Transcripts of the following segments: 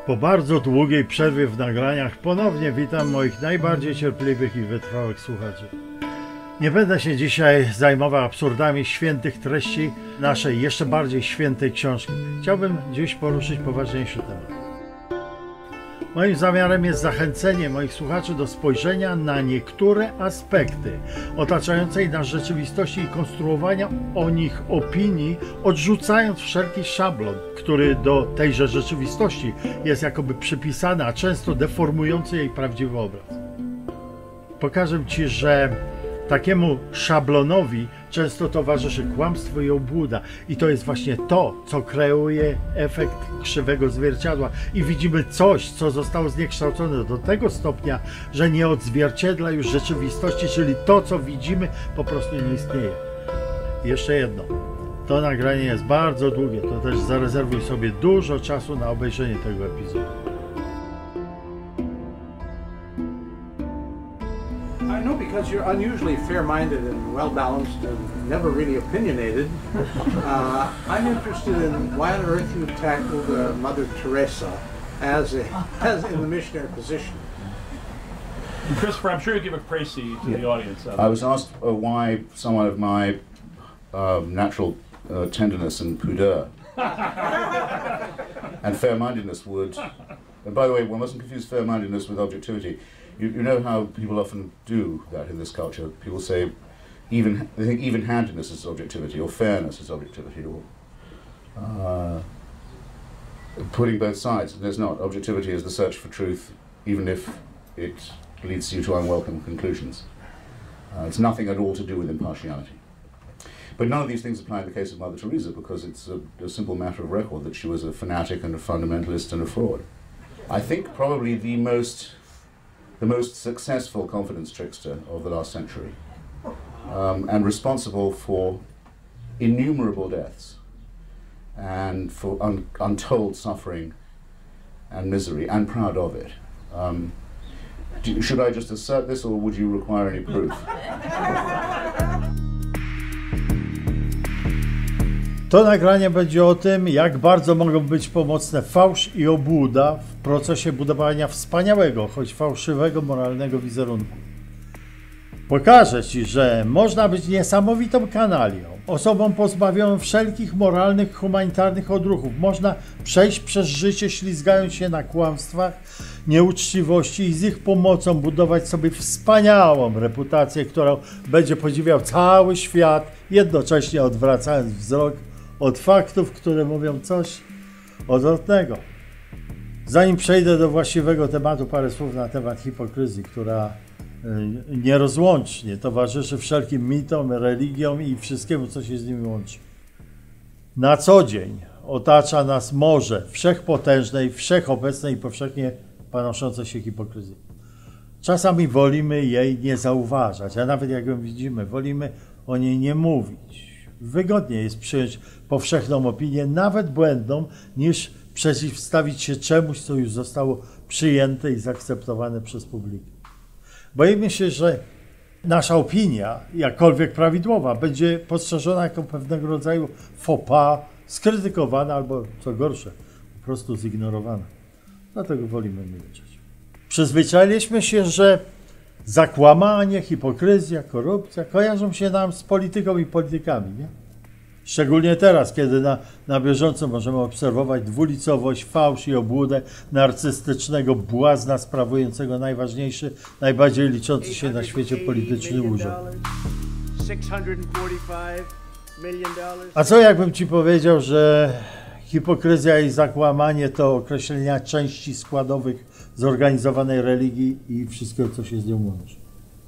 Po bardzo długiej przerwie w nagraniach ponownie witam moich najbardziej cierpliwych i wytrwałych słuchaczy. Nie będę się dzisiaj zajmował absurdami świętych treści naszej jeszcze bardziej świętej książki. Chciałbym dziś poruszyć poważniejszy temat. Moim zamiarem jest zachęcenie moich słuchaczy do spojrzenia na niektóre aspekty otaczającej nas rzeczywistości i konstruowania o nich opinii, odrzucając wszelki szablon, który do tejże rzeczywistości jest jakoby przypisany, a często deformujący jej prawdziwy obraz. Pokażę Ci, że takiemu szablonowi często towarzyszy kłamstwo i obłuda. I to jest właśnie to, co kreuje efekt krzywego zwierciadła. I widzimy coś, co zostało zniekształcone do tego stopnia, że nie odzwierciedla już rzeczywistości, czyli to, co widzimy, po prostu nie istnieje. I jeszcze jedno. To nagranie jest bardzo długie, to też zarezerwuj sobie dużo czasu na obejrzenie tego epizodu. I know, because you're unusually fair-minded and well-balanced and never really opinionated. I'm interested in why on earth you tackled Mother Teresa as in the missionary position. Christopher, I'm sure you give a précis to the audience. I was asked why someone of my natural tenderness and pudeur and fair-mindedness would. And by the way, one mustn't confuse fair-mindedness with objectivity. You know how people often do that in this culture. People say they think even-handedness is objectivity, or fairness is objectivity, or putting both sides. There's not. Objectivity is the search for truth, even if it leads you to unwelcome conclusions. It's nothing at all to do with impartiality. But none of these things apply in the case of Mother Teresa, because it's a simple matter of record that she was a fanatic and a fundamentalist and a fraud. I think probably the most successful confidence trickster of the last century, and responsible for innumerable deaths and for untold suffering and misery, and proud of it. Should I just assert this, or would you require any proof? To nagranie będzie o tym, jak bardzo mogą być pomocne fałsz i obłuda w procesie budowania wspaniałego, choć fałszywego, moralnego wizerunku. Pokażę Ci, że można być niesamowitą kanalią, osobą pozbawioną wszelkich moralnych, humanitarnych odruchów. Można przejść przez życie, ślizgając się na kłamstwach, nieuczciwości i z ich pomocą budować sobie wspaniałą reputację, którą będzie podziwiał cały świat, jednocześnie odwracając wzrok od faktów, które mówią coś odwrotnego. Zanim przejdę do właściwego tematu, parę słów na temat hipokryzji, która nierozłącznie towarzyszy wszelkim mitom, religiom i wszystkiemu, co się z nimi łączy. Na co dzień otacza nas morze wszechpotężnej, wszechobecnej i powszechnie panoszącej się hipokryzji. Czasami wolimy jej nie zauważać, a nawet jak ją widzimy, wolimy o niej nie mówić. Wygodniej jest przyjąć powszechną opinię, nawet błędną, niż przeciwstawić się czemuś, co już zostało przyjęte i zaakceptowane przez publikę. Boimy się, że nasza opinia, jakkolwiek prawidłowa, będzie postrzeżona jako pewnego rodzaju faux pas, skrytykowana albo, co gorsze, po prostu zignorowana. Dlatego wolimy milczeć. Przyzwyczailiśmy się, że zakłamanie, hipokryzja, korupcja kojarzą się nam z polityką i politykami, nie? Szczególnie teraz, kiedy na bieżąco możemy obserwować dwulicowość, fałsz i obłudę narcystycznego błazna sprawującego najważniejszy, najbardziej liczący się na świecie polityczny urząd. A co jakbym Ci powiedział, że hipokryzja i zakłamanie to określenia części składowych zorganizowanej religii i wszystkiego, co się z nią łączy.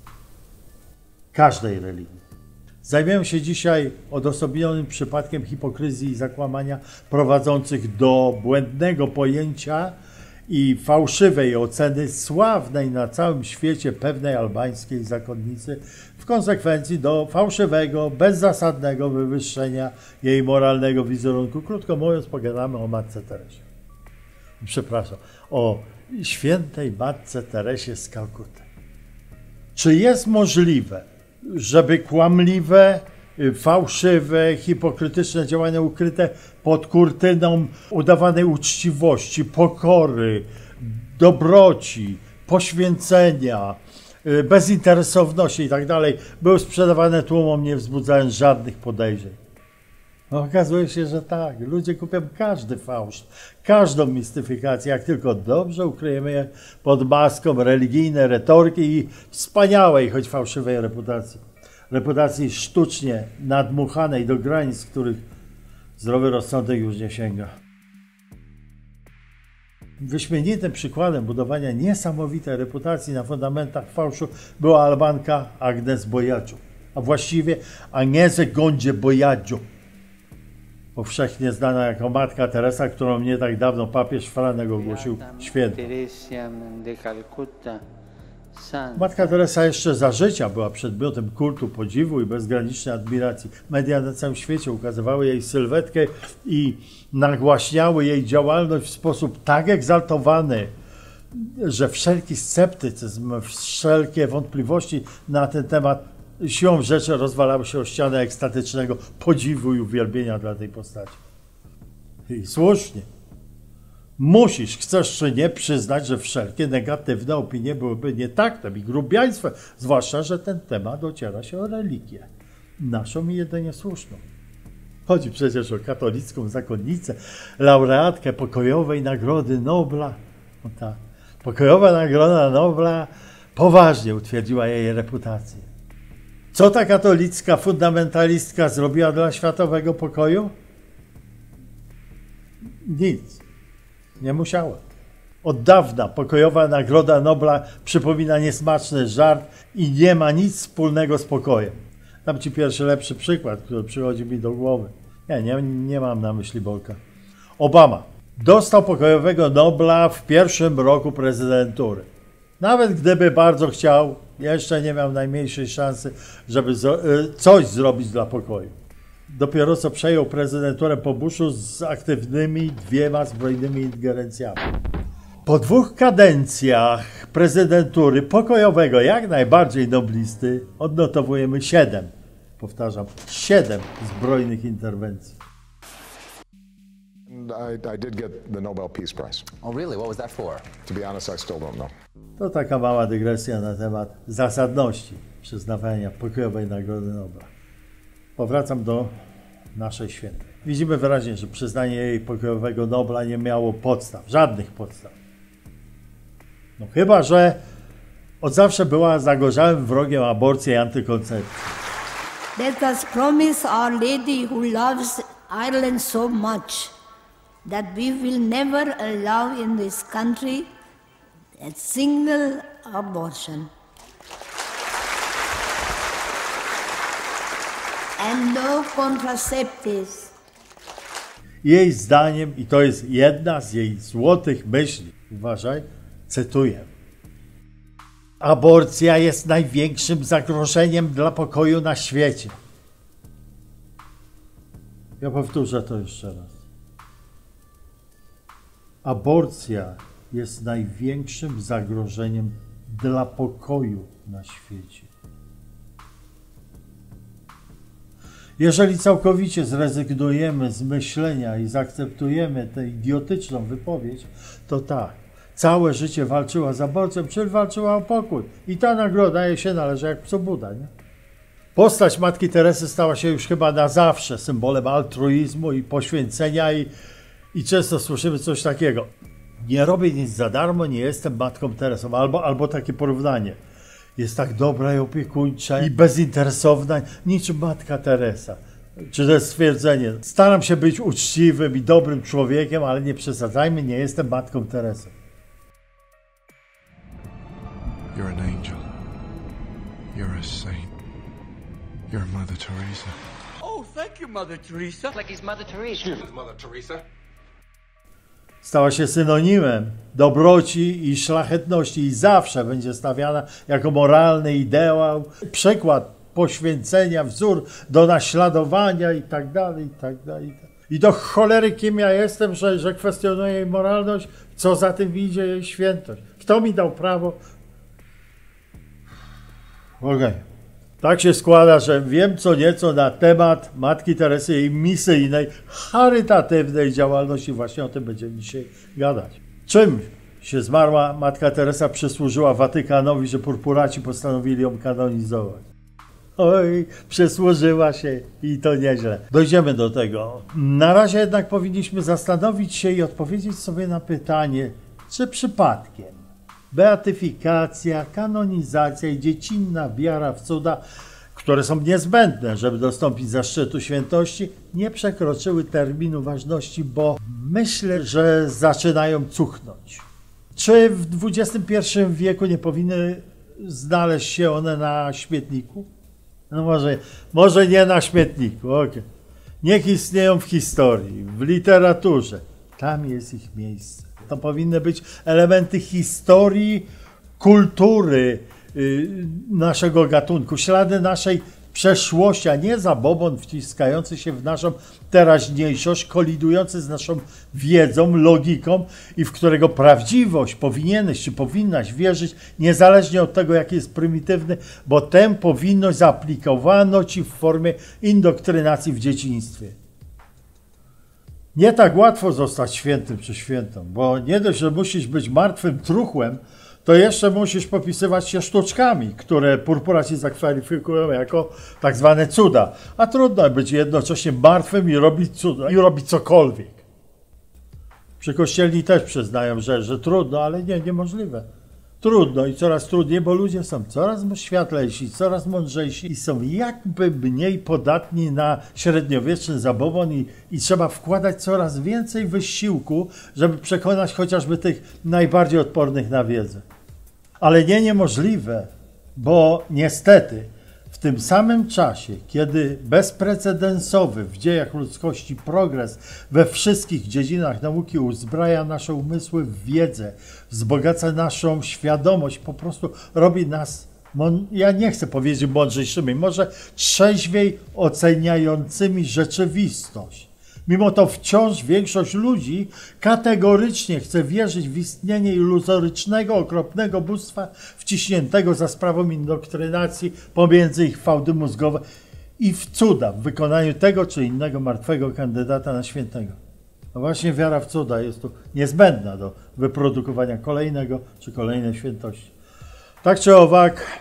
Każdej religii. Zajmiemy się dzisiaj odosobnionym przypadkiem hipokryzji i zakłamania prowadzących do błędnego pojęcia i fałszywej oceny sławnej na całym świecie pewnej albańskiej zakonnicy, w konsekwencji do fałszywego, bezzasadnego wywyższenia jej moralnego wizerunku. Krótko mówiąc, pogadamy o Matce Teresie. Przepraszam, o świętej Matce Teresie z Kalkuty. Czy jest możliwe, żeby kłamliwe, fałszywe, hipokrytyczne działania ukryte pod kurtyną udawanej uczciwości, pokory, dobroci, poświęcenia, bezinteresowności i tak dalej, były sprzedawane tłumom, nie wzbudzając żadnych podejrzeń. No, okazuje się, że tak. Ludzie kupią każdy fałsz, każdą mistyfikację, jak tylko dobrze ukryjemy je pod maską religijnej retoryki i wspaniałej, choć fałszywej reputacji. Reputacji sztucznie nadmuchanej do granic, których zdrowy rozsądek już nie sięga. Wyśmienitym przykładem budowania niesamowitej reputacji na fundamentach fałszu była Albanka Agnes Bojadziu, a właściwie Agnese Gondzie Bojadziu, powszechnie znana jako Matka Teresa, którą nie tak dawno papież Franek ogłosił świętą. Matka Teresa jeszcze za życia była przedmiotem kultu, podziwu i bezgranicznej admiracji. Media na całym świecie ukazywały jej sylwetkę i nagłaśniały jej działalność w sposób tak egzaltowany, że wszelki sceptycyzm, wszelkie wątpliwości na ten temat siłą rzeczy rozwalały się o ścianę ekstatycznego podziwu i uwielbienia dla tej postaci. I słusznie. Musisz, chcesz czy nie, przyznać, że wszelkie negatywne opinie byłyby nietaktem i grubiaństwem, zwłaszcza, że ten temat ociera się o religię, naszą i jedynie słuszną. Chodzi przecież o katolicką zakonnicę, laureatkę pokojowej Nagrody Nobla. No tak, pokojowa Nagroda Nobla poważnie utwierdziła jej reputację. Co ta katolicka fundamentalistka zrobiła dla światowego pokoju? Nic. Nie musiała. Od dawna pokojowa Nagroda Nobla przypomina niesmaczny żart i nie ma nic wspólnego z pokojem. Dam ci pierwszy lepszy przykład, który przychodzi mi do głowy. Nie mam na myśli Bolka. Obama dostał pokojowego Nobla w pierwszym roku prezydentury. Nawet gdyby bardzo chciał, jeszcze nie miał najmniejszej szansy, żeby coś zrobić dla pokoju. Dopiero co przejął prezydenturę po Bushu z aktywnymi 2 zbrojnymi ingerencjami. Po 2 kadencjach prezydentury pokojowego, jak najbardziej noblisty, odnotowujemy 7, powtarzam, 7 zbrojnych interwencji. I did get the Nobel Peace Prize. Oh, really? What was that for? To be honest, I still don't know. To taka mała dygresja na temat zasadności przyznawania pokojowej Nagrody Nobla. Powracam do naszej świętej. Widzimy wyraźnie, że przyznanie jej pokojowego Nobla nie miało podstaw, żadnych podstaw. No chyba, że od zawsze była zagorzałym wrogiem aborcji i antykoncepcji. Let us promise Our Lady who loves Ireland so much that we will never allow in this country a single abortion. And no contraceptives. Jej zdaniem, i to jest jedna z jej złotych myśli, uważaj, cytuję: aborcja jest największym zagrożeniem dla pokoju na świecie. Ja powtórzę to jeszcze raz. Aborcja jest największym zagrożeniem dla pokoju na świecie. Jeżeli całkowicie zrezygnujemy z myślenia i zaakceptujemy tę idiotyczną wypowiedź, to tak, całe życie walczyła z aborcją, czyli walczyła o pokój. I ta nagroda jej się należy jak psu Buda, nie? Postać Matki Teresy stała się już chyba na zawsze symbolem altruizmu i poświęcenia i często słyszymy coś takiego: nie robię nic za darmo, nie jestem Matką Teresą. Albo takie porównanie: jest tak dobra i opiekuńcza i bezinteresowna, niczym Matka Teresa. Czy to jest stwierdzenie: staram się być uczciwym i dobrym człowiekiem, ale nie przesadzajmy, nie jestem Matką Teresą. You're an angel. You're a saint. You're Mother Teresa. Oh, thank you, Mother Teresa. Like he's Mother Teresa. Mother Teresa. Stała się synonimem dobroci i szlachetności i zawsze będzie stawiana jako moralny ideał, przykład poświęcenia, wzór do naśladowania i tak dalej, i tak dalej. I do cholery kim ja jestem, że kwestionuję jej moralność, co za tym idzie jej świętość. Kto mi dał prawo? Okej. Tak się składa, że wiem co nieco na temat Matki Teresy i jej misyjnej, charytatywnej działalności. Właśnie o tym będziemy dzisiaj gadać. Czym się zmarła Matka Teresa przysłużyła Watykanowi, że purpuraci postanowili ją kanonizować? Oj, przysłużyła się i to nieźle. Dojdziemy do tego. Na razie jednak powinniśmy zastanowić się i odpowiedzieć sobie na pytanie, czy przypadkiem beatyfikacja, kanonizacja i dziecinna wiara w cuda, które są niezbędne, żeby dostąpić zaszczytu świętości, nie przekroczyły terminu ważności, bo myślę, że zaczynają cuchnąć. Czy w XXI wieku nie powinny znaleźć się one na śmietniku? No może nie na śmietniku, okej. Niech istnieją w historii, w literaturze. Tam jest ich miejsce. To powinny być elementy historii, kultury naszego gatunku, ślady naszej przeszłości, a nie zabobon wciskający się w naszą teraźniejszość, kolidujący z naszą wiedzą, logiką i w którego prawdziwość powinieneś czy powinnaś wierzyć, niezależnie od tego, jaki jest prymitywny, bo tę powinność zaaplikowano ci w formie indoktrynacji w dzieciństwie. Nie tak łatwo zostać świętym czy świętą, bo nie dość, że musisz być martwym truchłem, to jeszcze musisz popisywać się sztuczkami, które purpuraci zakwalifikują jako tak zwane cuda. A trudno być jednocześnie martwym i robić cuda, i robić cokolwiek. Przy kościelni też przyznają, że trudno, ale niemożliwe. Trudno i coraz trudniej, bo ludzie są coraz światlejsi, coraz mądrzejsi i są jakby mniej podatni na średniowieczny zabobon i trzeba wkładać coraz więcej wysiłku, żeby przekonać chociażby tych najbardziej odpornych na wiedzę. Ale niemożliwe, bo niestety w tym samym czasie, kiedy bezprecedensowy w dziejach ludzkości progres we wszystkich dziedzinach nauki uzbraja nasze umysły w wiedzę, wzbogaca naszą świadomość, po prostu robi nas, ja nie chcę powiedzieć mądrzejszymi, może trzeźwiej oceniającymi rzeczywistość. Mimo to wciąż większość ludzi kategorycznie chce wierzyć w istnienie iluzorycznego, okropnego bóstwa wciśniętego za sprawą indoktrynacji pomiędzy ich fałdy mózgowe i w cuda w wykonaniu tego czy innego martwego kandydata na świętego. No właśnie wiara w cuda jest tu niezbędna do wyprodukowania kolejnego czy kolejnej świętości. Tak czy owak,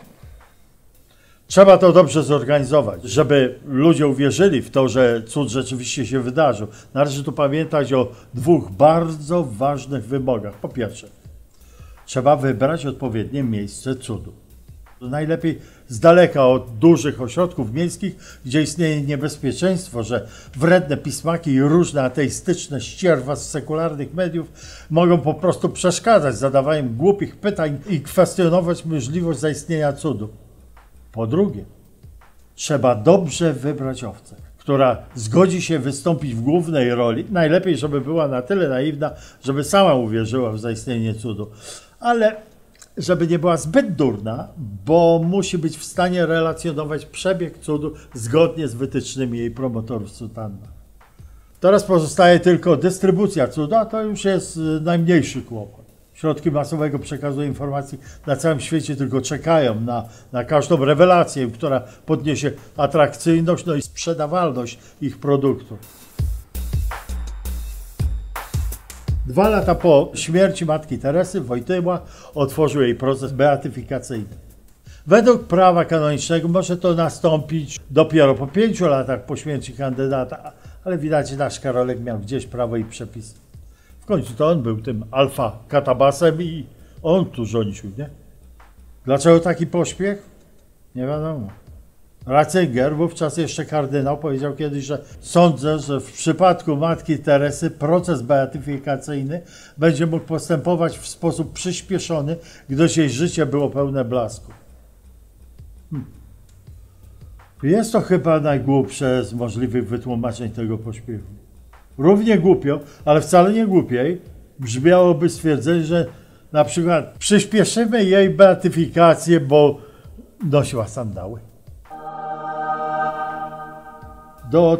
trzeba to dobrze zorganizować, żeby ludzie uwierzyli w to, że cud rzeczywiście się wydarzył. Należy tu pamiętać o dwóch bardzo ważnych wymogach. Po pierwsze, trzeba wybrać odpowiednie miejsce cudu. Najlepiej z daleka od dużych ośrodków miejskich, gdzie istnieje niebezpieczeństwo, że wredne pismaki i różne ateistyczne ścierwa z sekularnych mediów mogą po prostu przeszkadzać zadawaniem głupich pytań i kwestionować możliwość zaistnienia cudu. Po drugie, trzeba dobrze wybrać owcę, która zgodzi się wystąpić w głównej roli. Najlepiej, żeby była na tyle naiwna, żeby sama uwierzyła w zaistnienie cudu. Ale żeby nie była zbyt durna, bo musi być w stanie relacjonować przebieg cudu zgodnie z wytycznymi jej promotorów sutanna. Teraz pozostaje tylko dystrybucja cudu, a to już jest najmniejszy kłopot. Środki masowego przekazu informacji na całym świecie tylko czekają na każdą rewelację, która podniesie atrakcyjność i sprzedawalność ich produktów. 2 lata po śmierci Matki Teresy Wojtyła otworzył jej proces beatyfikacyjny. Według prawa kanonicznego może to nastąpić dopiero po 5 latach po śmierci kandydata, ale widać, że nasz Karolek miał gdzieś prawo i przepisy. W końcu to on był tym alfa katabasem i on tu rządził, nie? Dlaczego taki pośpiech? Nie wiadomo. Ratzinger, wówczas jeszcze kardynał, powiedział kiedyś, że sądzę, że w przypadku Matki Teresy proces beatyfikacyjny będzie mógł postępować w sposób przyspieszony, gdyż jej życie było pełne blasku. Jest to chyba najgłupsze z możliwych wytłumaczeń tego pośpiechu. Równie głupio, ale wcale nie głupiej, brzmiałoby stwierdzenie, że na przykład przyspieszymy jej beatyfikację, bo nosiła sandały. Do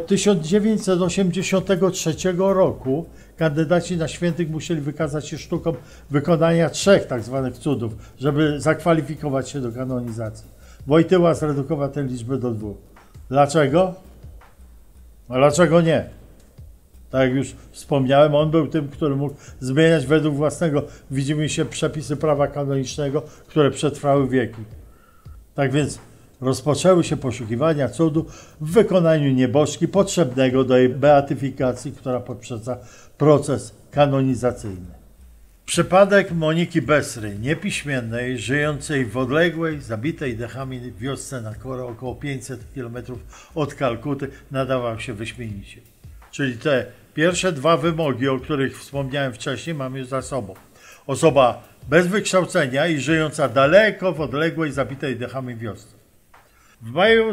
1983 roku kandydaci na świętych musieli wykazać się sztuką wykonania 3 tzw. cudów, żeby zakwalifikować się do kanonizacji. Wojtyła zredukował tę liczbę do 2. Dlaczego? A dlaczego nie? Tak jak już wspomniałem, on był tym, który mógł zmieniać według własnego widzimisię przepisy prawa kanonicznego, które przetrwały wieki. Tak więc rozpoczęły się poszukiwania cudu w wykonaniu nieboszczki potrzebnego do jej beatyfikacji, która poprzedza proces kanonizacyjny. Przypadek Moniki Besry, niepiśmiennej, żyjącej w odległej, zabitej dechami wiosce na około 500 km od Kalkuty, nadawał się wyśmienicie. Czyli te pierwsze 2 wymogi, o których wspomniałem wcześniej, mamy już za sobą. Osoba bez wykształcenia i żyjąca daleko w odległej, zabitej dechami wiosce. W maju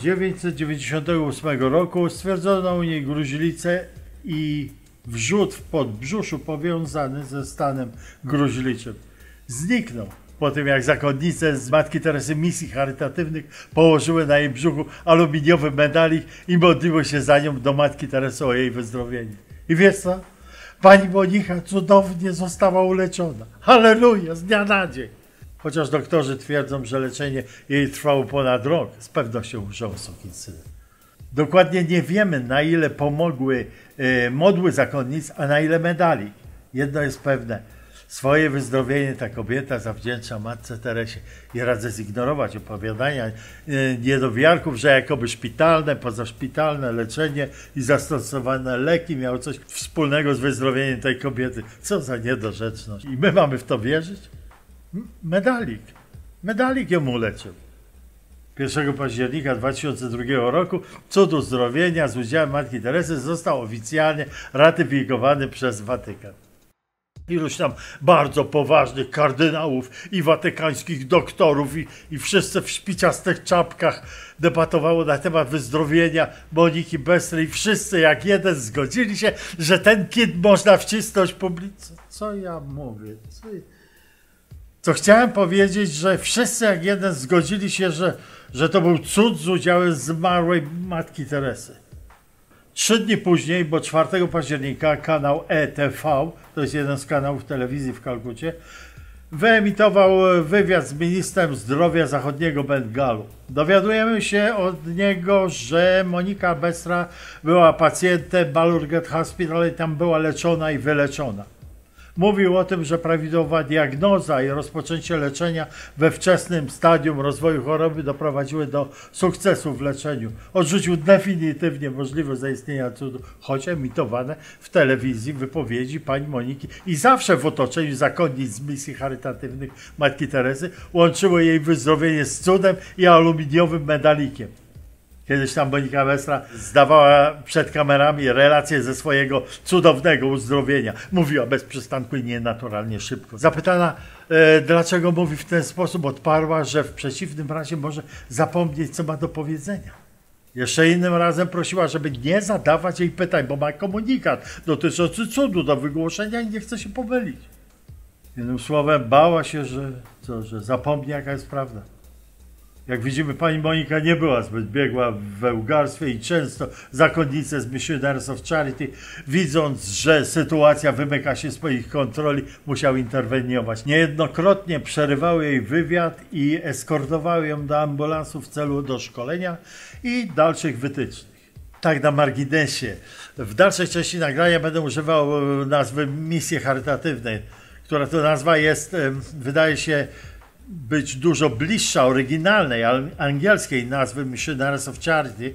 1998 roku stwierdzono u niej gruźlicę i wrzód w podbrzuszu powiązany ze stanem gruźliczym. Zniknął po tym, jak zakonnice z Matki Teresy misji charytatywnych położyły na jej brzuchu aluminiowy medalik i modliły się za nią do Matki Teresy o jej wyzdrowienie. I wiesz co? Pani Monika cudownie została uleczona. Halleluja, z dnia na dzień. Chociaż doktorzy twierdzą, że leczenie jej trwało ponad rok, z pewnością użył sukinsyny. Dokładnie nie wiemy, na ile pomogły modły zakonnic, a na ile medalik. Jedno jest pewne. Swoje wyzdrowienie ta kobieta zawdzięcza Matce Teresie. Nie radzę zignorować opowiadania niedowiarków, że jakoby szpitalne, pozaszpitalne leczenie i zastosowane leki miały coś wspólnego z wyzdrowieniem tej kobiety. Co za niedorzeczność. I my mamy w to wierzyć? Medalik. Medalik ją uleczył. 1 października 2002 roku cud uzdrowienia z udziałem Matki Teresy został oficjalnie ratyfikowany przez Watykan. Iluś tam bardzo poważnych kardynałów i watykańskich doktorów i wszyscy w szpiciastych czapkach debatowało na temat wyzdrowienia Moniki Besry i wszyscy jak jeden zgodzili się, że ten kit można wcisnąć publicznie. Co ja mówię? Co chciałem powiedzieć, że wszyscy jak jeden zgodzili się, że to był cud z udziałem zmarłej Matki Teresy. 3 dni później, bo 4 października kanał ETV, to jest jeden z kanałów telewizji w Kalkucie, wyemitował wywiad z ministrem zdrowia zachodniego Bengalu. Dowiadujemy się od niego, że Monika Besra była pacjentem Balurghat Hospital i tam była leczona i wyleczona. Mówił o tym, że prawidłowa diagnoza i rozpoczęcie leczenia we wczesnym stadium rozwoju choroby doprowadziły do sukcesu w leczeniu. Odrzucił definitywnie możliwość zaistnienia cudu, choć emitowane w telewizji wypowiedzi pani Moniki i zawsze w otoczeniu zakonnic z misji charytatywnych Matki Teresy łączyły jej wyzdrowienie z cudem i aluminiowym medalikiem. Kiedyś tam Monika Besra zdawała przed kamerami relacje ze swojego cudownego uzdrowienia. Mówiła bez przystanku i nienaturalnie szybko. Zapytana, dlaczego mówi w ten sposób, odparła, że w przeciwnym razie może zapomnieć, co ma do powiedzenia. Jeszcze innym razem prosiła, żeby nie zadawać jej pytań, bo ma komunikat dotyczący cudu do wygłoszenia i nie chce się pomylić. Jednym słowem, bała się, że zapomni, jaka jest prawda. Jak widzimy, pani Monika nie była zbyt biegła w wełgarstwie i często zakonnice z Missionaries of Charity, widząc, że sytuacja wymyka się z ich kontroli, musiały interweniować. Niejednokrotnie przerywały jej wywiad i eskortowały ją do ambulansu w celu doszkolenia i dalszych wytycznych. Tak na marginesie. W dalszej części nagrania będę używał nazwy misji charytatywnej, która to nazwa jest, wydaje się, być dużo bliższa oryginalnej, angielskiej nazwy Missionaries of Charity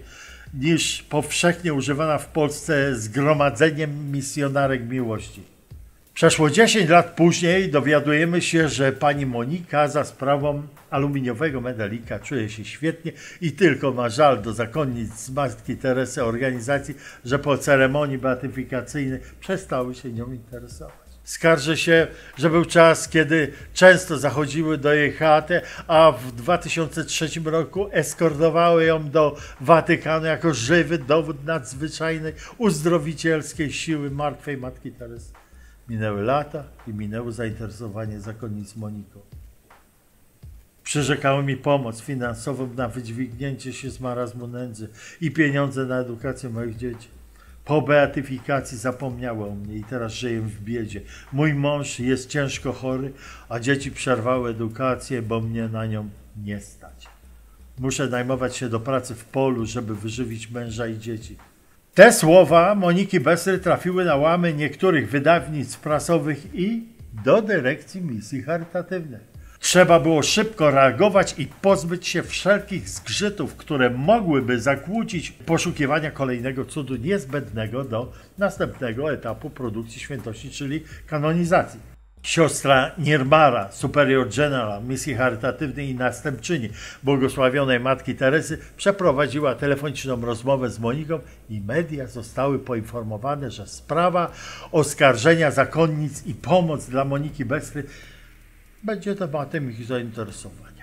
niż powszechnie używana w Polsce Zgromadzeniem Misjonarek Miłości. Przeszło 10 lat później dowiadujemy się, że pani Monika za sprawą aluminiowego medalika czuje się świetnie i tylko ma żal do zakonnic z Matki Teresy organizacji, że po ceremonii beatyfikacyjnej przestały się nią interesować. Skarży się, że był czas, kiedy często zachodziły do jej chaty, a w 2003 roku eskortowały ją do Watykanu jako żywy dowód nadzwyczajnej uzdrowicielskiej siły martwej Matki Teresy. Minęły lata i minęło zainteresowanie zakonnic Moniką. Przyrzekały mi pomoc finansową na wydźwignięcie się z marazmu nędzy i pieniądze na edukację moich dzieci. Po beatyfikacji zapomniały o mnie i teraz żyję w biedzie. Mój mąż jest ciężko chory, a dzieci przerwały edukację, bo mnie na nią nie stać. Muszę najmować się do pracy w polu, żeby wyżywić męża i dzieci. Te słowa Moniki Besry trafiły na łamy niektórych wydawnictw prasowych i do dyrekcji misji charytatywnej. Trzeba było szybko reagować i pozbyć się wszelkich zgrzytów, które mogłyby zakłócić poszukiwania kolejnego cudu niezbędnego do następnego etapu produkcji świętości, czyli kanonizacji. Siostra Nirmara, superior general misji charytatywnej i następczyni błogosławionej Matki Teresy, przeprowadziła telefoniczną rozmowę z Moniką i media zostały poinformowane, że sprawa oskarżenia zakonnic i pomoc dla Moniki Besry będzie tematem ich zainteresowania.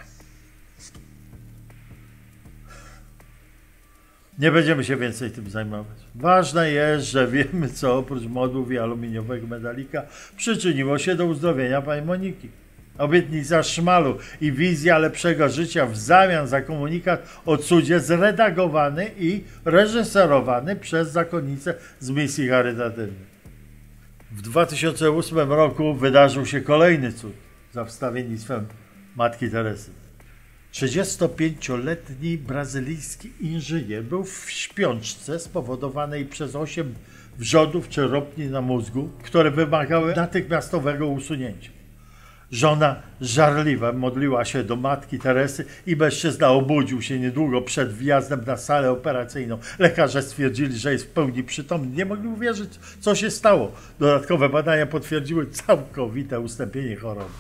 Nie będziemy się więcej tym zajmować. Ważne jest, że wiemy, co oprócz modłów i aluminiowego medalika przyczyniło się do uzdrowienia pani Moniki. Obietnica szmalu i wizja lepszego życia w zamian za komunikat o cudzie zredagowany i reżyserowany przez zakonnicę z misji charytatywnej. W 2008 roku wydarzył się kolejny cud za wstawiennictwem Matki Teresy. 35-letni brazylijski inżynier był w śpiączce spowodowanej przez 8 wrzodów czy ropni na mózgu, które wymagały natychmiastowego usunięcia. Żona żarliwa modliła się do Matki Teresy i mężczyzna obudził się niedługo przed wjazdem na salę operacyjną. Lekarze stwierdzili, że jest w pełni przytomny. Nie mogli uwierzyć, co się stało. Dodatkowe badania potwierdziły całkowite ustąpienie choroby.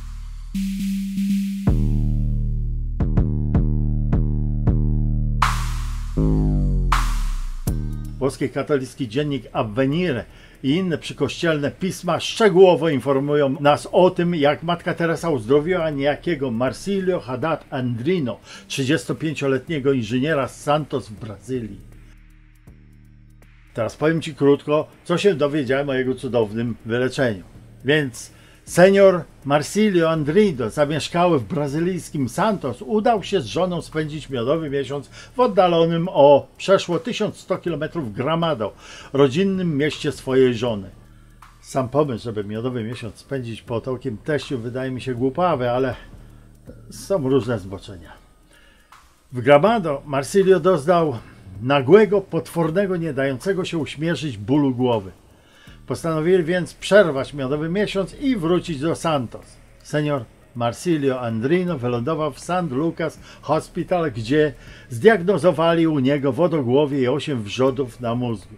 Włoski katolicki dziennik Avvenire i inne przykościelne pisma szczegółowo informują nas o tym, jak Matka Teresa uzdrowiła niejakiego Marsilio Haddad Andrino, 35-letniego inżyniera z Santos w Brazylii. Teraz powiem Ci krótko, co się dowiedziałem o jego cudownym wyleczeniu. Więc senior Marsilio Andrino, zamieszkały w brazylijskim Santos, udał się z żoną spędzić miodowy miesiąc w oddalonym o przeszło 1100 km Gramado, rodzinnym mieście swojej żony. Sam pomysł, żeby miodowy miesiąc spędzić pod okiem teściu, wydaje mi się głupawy, ale są różne zboczenia. W Gramado Marsilio doznał nagłego, potwornego, nie dającego się uśmierzyć bólu głowy. Postanowili więc przerwać miodowy miesiąc i wrócić do Santos. Senior Marsilio Andrino wylądował w St. Lucas Hospital, gdzie zdiagnozowali u niego wodogłowie i 8 wrzodów na mózgu.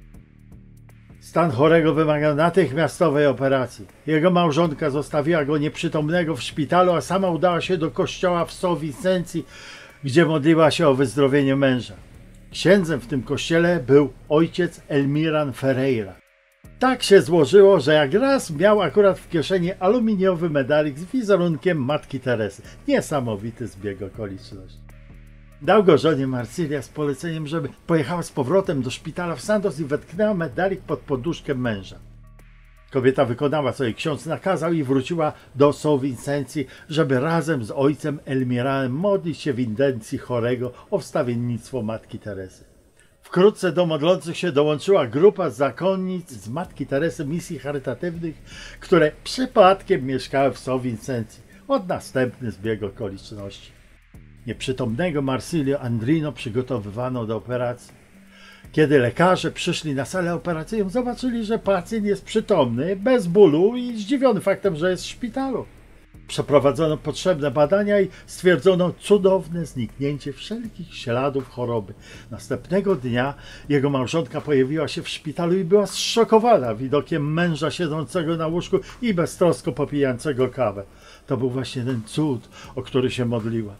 Stan chorego wymagał natychmiastowej operacji. Jego małżonka zostawiła go nieprzytomnego w szpitalu, a sama udała się do kościoła w São Vicente, gdzie modliła się o wyzdrowienie męża. Księdzem w tym kościele był ojciec Elmiran Ferreira. Tak się złożyło, że jak raz miał akurat w kieszeni aluminiowy medalik z wizerunkiem Matki Teresy. Niesamowity zbieg okoliczności. Dał go żonie Marsilia z poleceniem, żeby pojechała z powrotem do szpitala w Santos i wetknęła medalik pod poduszkę męża. Kobieta wykonała, co jej ksiądz nakazał i wróciła do São Vicente, żeby razem z ojcem Elmiranem modlić się w intencji chorego o wstawiennictwo Matki Teresy. Wkrótce do modlących się dołączyła grupa zakonnic z Matki Teresy misji charytatywnych, które przypadkiem mieszkały w São Vicente. Od następny zbieg okoliczności. Nieprzytomnego Marsilio Andrino przygotowywano do operacji. Kiedy lekarze przyszli na salę operacyjną, zobaczyli, że pacjent jest przytomny, bez bólu i zdziwiony faktem, że jest w szpitalu. Przeprowadzono potrzebne badania i stwierdzono cudowne zniknięcie wszelkich śladów choroby. Następnego dnia jego małżonka pojawiła się w szpitalu i była zszokowana widokiem męża siedzącego na łóżku i beztrosko popijającego kawę. To był właśnie ten cud, o który się modliła.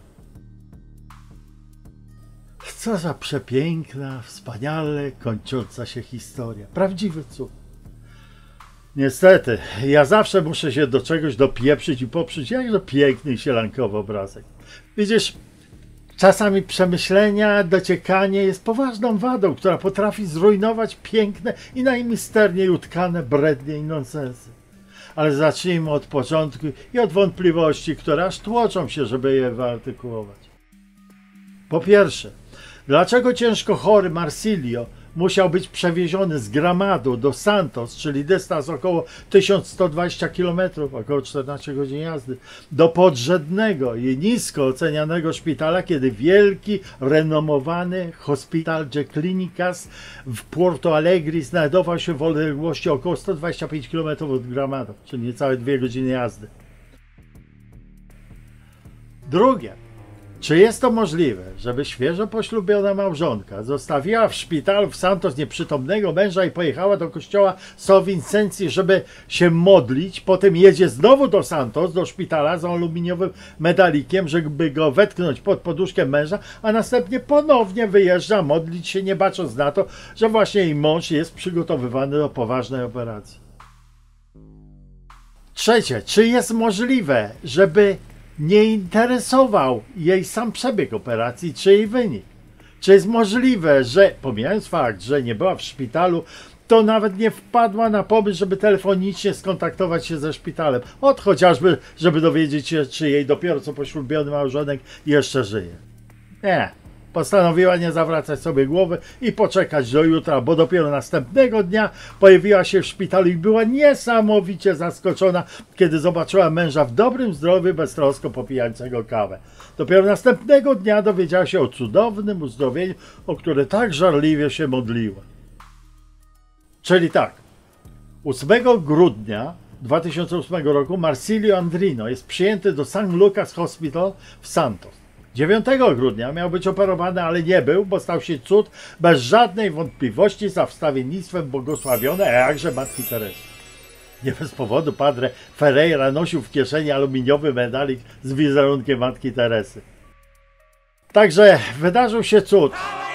Co za przepiękna, wspaniale kończąca się historia. Prawdziwy cud. Niestety, ja zawsze muszę się do czegoś dopieprzyć i poprzeć, jakże piękny i sielankowy obrazek. Widzisz, czasami przemyślenia, dociekanie jest poważną wadą, która potrafi zrujnować piękne i najmisterniej utkane brednie i nonsensy. Ale zacznijmy od początku i od wątpliwości, które aż tłoczą się, żeby je wyartykułować. Po pierwsze, dlaczego ciężko chory Marsilio musiał być przewieziony z Gramado do Santos, czyli dystans około 1120 km, około 14 godzin jazdy, do podrzędnego i nisko ocenianego szpitala, kiedy wielki, renomowany Hospital de Clínicas w Porto Alegre znajdował się w odległości około 125 km od Gramado, czyli niecałe 2 godziny jazdy. Drugie. Czy jest to możliwe, żeby świeżo poślubiona małżonka zostawiła w szpitalu w Santos nieprzytomnego męża i pojechała do kościoła São Vicente, żeby się modlić, potem jedzie znowu do Santos, do szpitala z aluminiowym medalikiem, żeby go wetknąć pod poduszkę męża, a następnie ponownie wyjeżdża modlić się, nie bacząc na to, że właśnie jej mąż jest przygotowywany do poważnej operacji. Trzecie, czy jest możliwe, żeby nie interesował jej sam przebieg operacji, czy jej wynik? Czy jest możliwe, że, pomijając fakt, że nie była w szpitalu, to nawet nie wpadła na pomysł, żeby telefonicznie skontaktować się ze szpitalem, chociażby, żeby dowiedzieć się, czy jej dopiero co poślubiony małżonek jeszcze żyje? Nie. Postanowiła nie zawracać sobie głowy i poczekać do jutra, bo dopiero następnego dnia pojawiła się w szpitalu i była niesamowicie zaskoczona, kiedy zobaczyła męża w dobrym zdrowiu, beztrosko popijającego kawę. Dopiero następnego dnia dowiedziała się o cudownym uzdrowieniu, o które tak żarliwie się modliła. Czyli tak, 8 grudnia 2008 roku Marsilio Andrino jest przyjęty do San Lucas Hospital w Santos. 9 grudnia miał być operowany, ale nie był, bo stał się cud bez żadnej wątpliwości za wstawiennictwem błogosławione, a jakże Matki Teresy. Nie bez powodu Padre Ferreira nosił w kieszeni aluminiowy medalik z wizerunkiem Matki Teresy. Także wydarzył się cud.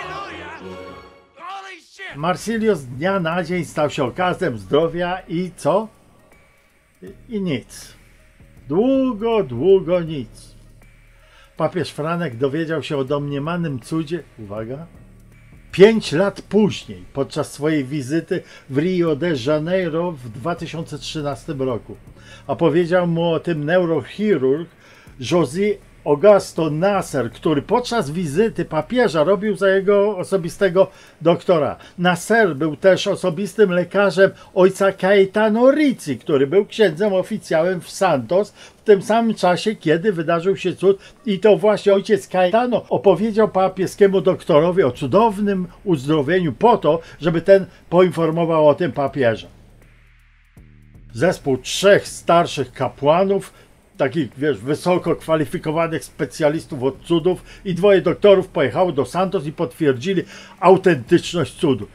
Marsilio z dnia na dzień stał się okazem zdrowia i co? I nic. Długo nic. Papież Franek dowiedział się o domniemanym cudzie, uwaga, 5 lat później, podczas swojej wizyty w Rio de Janeiro w 2013 roku. A powiedział mu o tym neurochirurg José Augusto Nasser, który podczas wizyty papieża robił za jego osobistego doktora. Nasser był też osobistym lekarzem ojca Caetano Rizzi, który był księdzem oficjałem w Santos w tym samym czasie, kiedy wydarzył się cud, i to właśnie ojciec Caetano opowiedział papieskiemu doktorowi o cudownym uzdrowieniu po to, żeby ten poinformował o tym papieża. Zespół 3 starszych kapłanów, takich, wysoko kwalifikowanych specjalistów od cudów, i 2 doktorów pojechało do Santos i potwierdzili autentyczność cudu.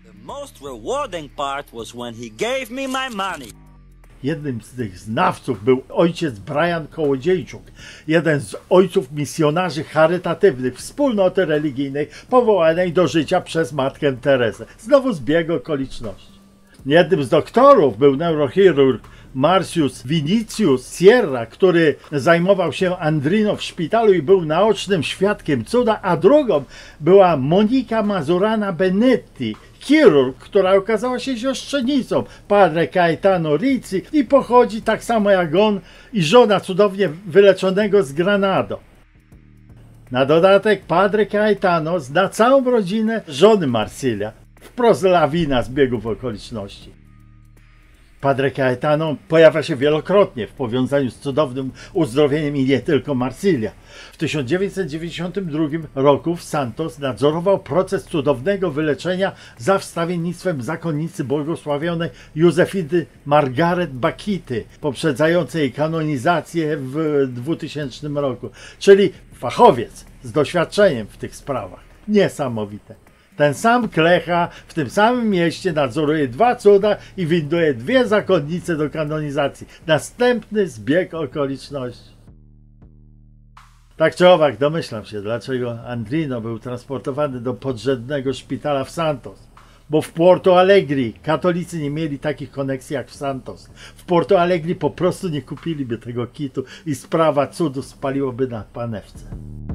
Jednym z tych znawców był ojciec Brian Kołodziejczuk, jeden z ojców misjonarzy charytatywnych wspólnoty religijnej powołanej do życia przez Matkę Teresę. Znowu zbieg okoliczności. Jednym z doktorów był neurochirurg Marcius Vinicius Sierra, który zajmował się Andrino w szpitalu i był naocznym świadkiem cuda, a drugą była Monika Mazurana Benetti, chirurg, która okazała się siostrzenicą Padre Caetano Rizzi i pochodzi tak samo jak on i żona cudownie wyleczonego z Granado. Na dodatek Padre Caetano zna całą rodzinę żony Marsilia. Wprost lawina zbiegów okoliczności. Padre Caetano pojawia się wielokrotnie w powiązaniu z cudownym uzdrowieniem i nie tylko Marsilia. W 1992 roku w Santos nadzorował proces cudownego wyleczenia za wstawiennictwem zakonnicy błogosławionej Józefiny Margaret Bakity, poprzedzającej jej kanonizację w 2000 roku. Czyli fachowiec z doświadczeniem w tych sprawach. Niesamowite. Ten sam klecha w tym samym mieście nadzoruje 2 cuda i winduje 2 zakonnice do kanonizacji. Następny zbieg okoliczności. Tak czy owak, domyślam się, dlaczego Andrino był transportowany do podrzędnego szpitala w Santos. Bo w Porto Alegre katolicy nie mieli takich koneksji jak w Santos. W Porto Alegre po prostu nie kupiliby tego kitu i sprawa cudu spaliłoby na panewce.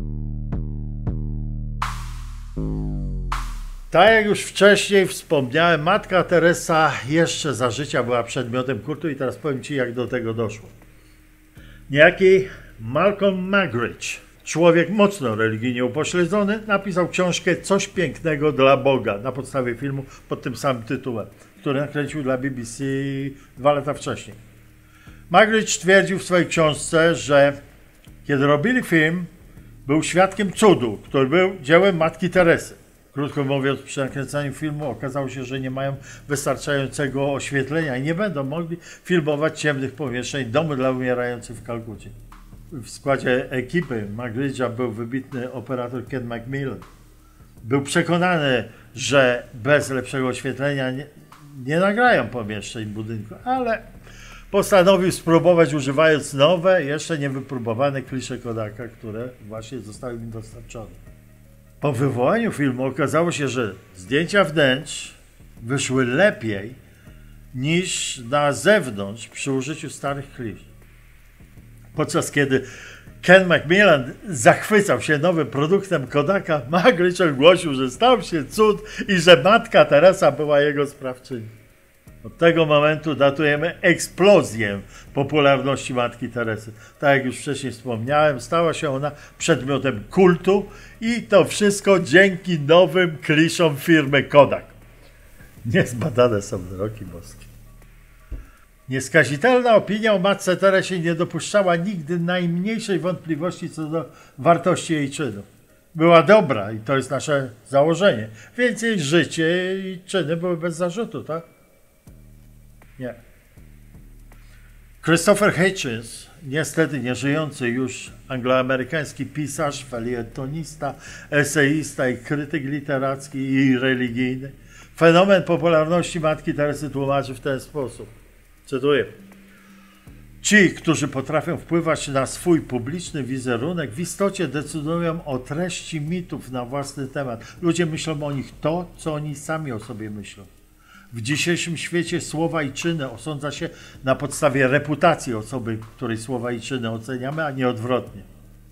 Tak jak już wcześniej wspomniałem, Matka Teresa jeszcze za życia była przedmiotem kultu i teraz powiem Ci, jak do tego doszło. Niejaki Malcolm Muggeridge, człowiek mocno religijnie upośledzony, napisał książkę Coś pięknego dla Boga na podstawie filmu pod tym samym tytułem, który nakręcił dla BBC 2 lata wcześniej. Magritte twierdził w swojej książce, że kiedy robili film, był świadkiem cudu, który był dziełem Matki Teresy. Krótko mówiąc, przy nakręcaniu filmu okazało się, że nie mają wystarczającego oświetlenia i nie będą mogli filmować ciemnych pomieszczeń domu dla umierających w Kalkucie. W składzie ekipy Magritte był wybitny operator Ken Macmillan. Był przekonany, że bez lepszego oświetlenia nie nagrają pomieszczeń budynku, ale postanowił spróbować używając nowe, jeszcze niewypróbowane klisze Kodaka, które właśnie zostały im dostarczone. Po wywołaniu filmu okazało się, że zdjęcia wnętrz wyszły lepiej niż na zewnątrz przy użyciu starych klisz. Podczas kiedy Ken Macmillan zachwycał się nowym produktem Kodaka, Magritte ogłosił, że stał się cud i że Matka Teresa była jego sprawczynią. Od tego momentu datujemy eksplozję popularności Matki Teresy. Tak jak już wcześniej wspomniałem, stała się ona przedmiotem kultu i to wszystko dzięki nowym kliszom firmy Kodak. Niezbadane są wyroki boskie. Nieskazitelna opinia o Matce Teresie nie dopuszczała nigdy najmniejszej wątpliwości co do wartości jej czynów. Była dobra i to jest nasze założenie, więc jej życie i czyny były bez zarzutu, tak? Nie. Christopher Hitchens, niestety nieżyjący już angloamerykański pisarz, felietonista, eseista i krytyk literacki i religijny, fenomen popularności Matki Teresy tłumaczy w ten sposób. Cytuję. Ci, którzy potrafią wpływać na swój publiczny wizerunek, w istocie decydują o treści mitów na własny temat. Ludzie myślą o nich to, co oni sami o sobie myślą. W dzisiejszym świecie słowa i czyny osądza się na podstawie reputacji osoby, której słowa i czyny oceniamy, a nie odwrotnie.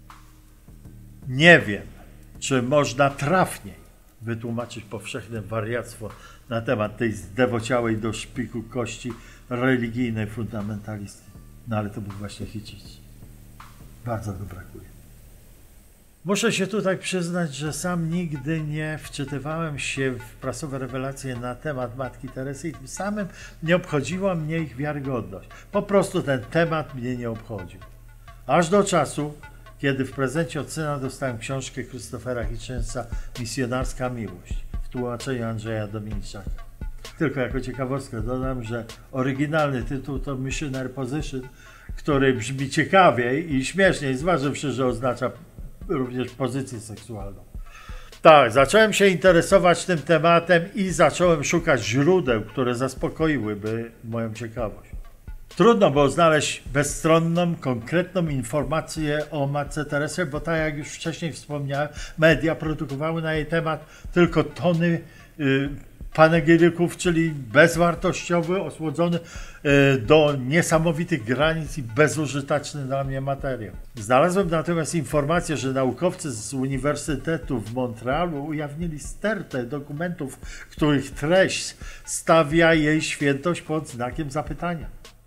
Nie wiem, czy można trafniej wytłumaczyć powszechne wariactwo na temat tej zdewociałej do szpiku kości religijnej fundamentalistki. No ale to był właśnie Hitchens. Bardzo go brakuje. Muszę się tutaj przyznać, że sam nigdy nie wczytywałem się w prasowe rewelacje na temat Matki Teresy i tym samym nie obchodziła mnie ich wiarygodność. Po prostu ten temat mnie nie obchodził. Aż do czasu, kiedy w prezencie od syna dostałem książkę Christophera Hitchensa Misjonarska Miłość w tłumaczeniu Andrzeja Dominiczaka. Tylko jako ciekawostkę dodam, że oryginalny tytuł to Missionary Position, który brzmi ciekawiej i śmieszniej, zważywszy, że oznacza również pozycję seksualną. Tak, zacząłem się interesować tym tematem i zacząłem szukać źródeł, które zaspokoiłyby moją ciekawość. Trudno było znaleźć bezstronną, konkretną informację o Matce Teresie, bo tak jak już wcześniej wspomniałem, media produkowały na jej temat tylko tony panegiryków, czyli bezwartościowy, osłodzony do niesamowitych granic i bezużyteczny dla mnie materiał. Znalazłem natomiast informację, że naukowcy z Uniwersytetu w Montrealu ujawnili stertę dokumentów, których treść stawia jej świętość pod znakiem zapytania.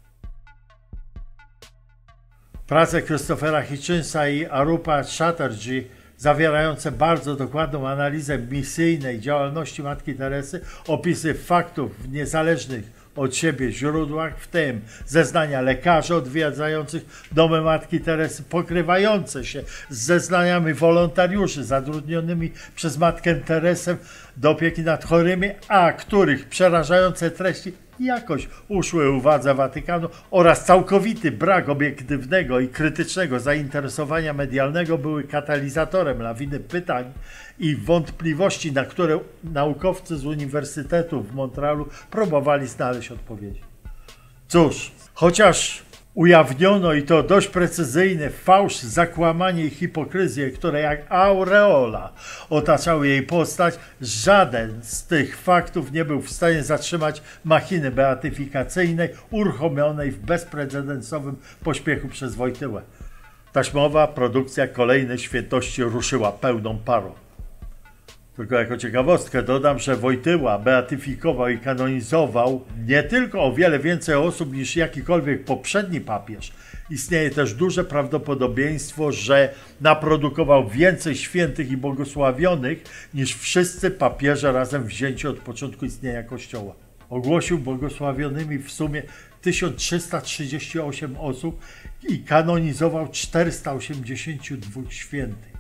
Prace Christophera Hitchensa i Arupa Chatterjee zawierające bardzo dokładną analizę misyjnej działalności Matki Teresy, opisy faktów w niezależnych od siebie źródłach, w tym zeznania lekarzy odwiedzających domy Matki Teresy, pokrywające się z zeznaniami wolontariuszy zatrudnionymi przez Matkę Teresę do opieki nad chorymi, a których przerażające treści jakoś uszły uwadze Watykanu oraz całkowity brak obiektywnego i krytycznego zainteresowania medialnego były katalizatorem lawiny pytań i wątpliwości, na które naukowcy z Uniwersytetu w Montrealu próbowali znaleźć odpowiedzi. Cóż, chociaż ujawniono i to dość precyzyjny fałsz, zakłamanie i hipokryzję, które jak aureola otaczały jej postać, żaden z tych faktów nie był w stanie zatrzymać machiny beatyfikacyjnej uruchomionej w bezprecedensowym pośpiechu przez Wojtyłę. Taśmowa produkcja kolejnej świętości ruszyła pełną parą. Tylko jako ciekawostkę dodam, że Wojtyła beatyfikował i kanonizował nie tylko o wiele więcej osób niż jakikolwiek poprzedni papież. Istnieje też duże prawdopodobieństwo, że naprodukował więcej świętych i błogosławionych niż wszyscy papieże razem wzięci od początku istnienia Kościoła. Ogłosił błogosławionymi w sumie 1338 osób i kanonizował 482 świętych.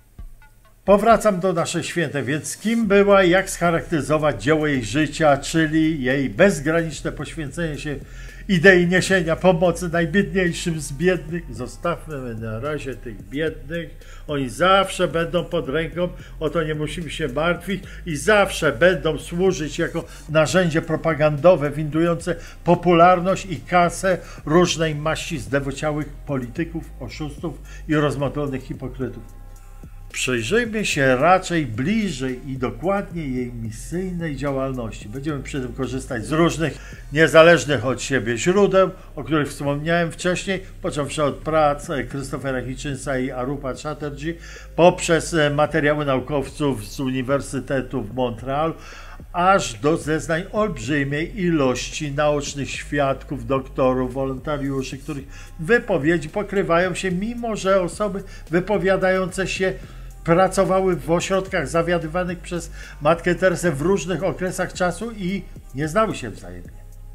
Powracam do naszej świętej, więc kim była i jak scharakteryzować dzieło jej życia, czyli jej bezgraniczne poświęcenie się idei niesienia pomocy najbiedniejszym z biednych. Zostawmy na razie tych biednych, oni zawsze będą pod ręką, o to nie musimy się martwić i zawsze będą służyć jako narzędzie propagandowe windujące popularność i kasę różnej maści zdewociałych polityków, oszustów i rozmodlonych hipokrytów. Przyjrzyjmy się raczej bliżej i dokładniej jej misyjnej działalności. Będziemy przy tym korzystać z różnych niezależnych od siebie źródeł, o których wspomniałem wcześniej, począwszy od prac Christophera Hitchensa i Arupa Chatterjee, poprzez materiały naukowców z Uniwersytetu w Montreal, aż do zeznań olbrzymiej ilości naocznych świadków, doktorów, wolontariuszy, których wypowiedzi pokrywają się, mimo że osoby wypowiadające się pracowały w ośrodkach zawiadywanych przez Matkę Teresę w różnych okresach czasu i nie znały się wzajemnie.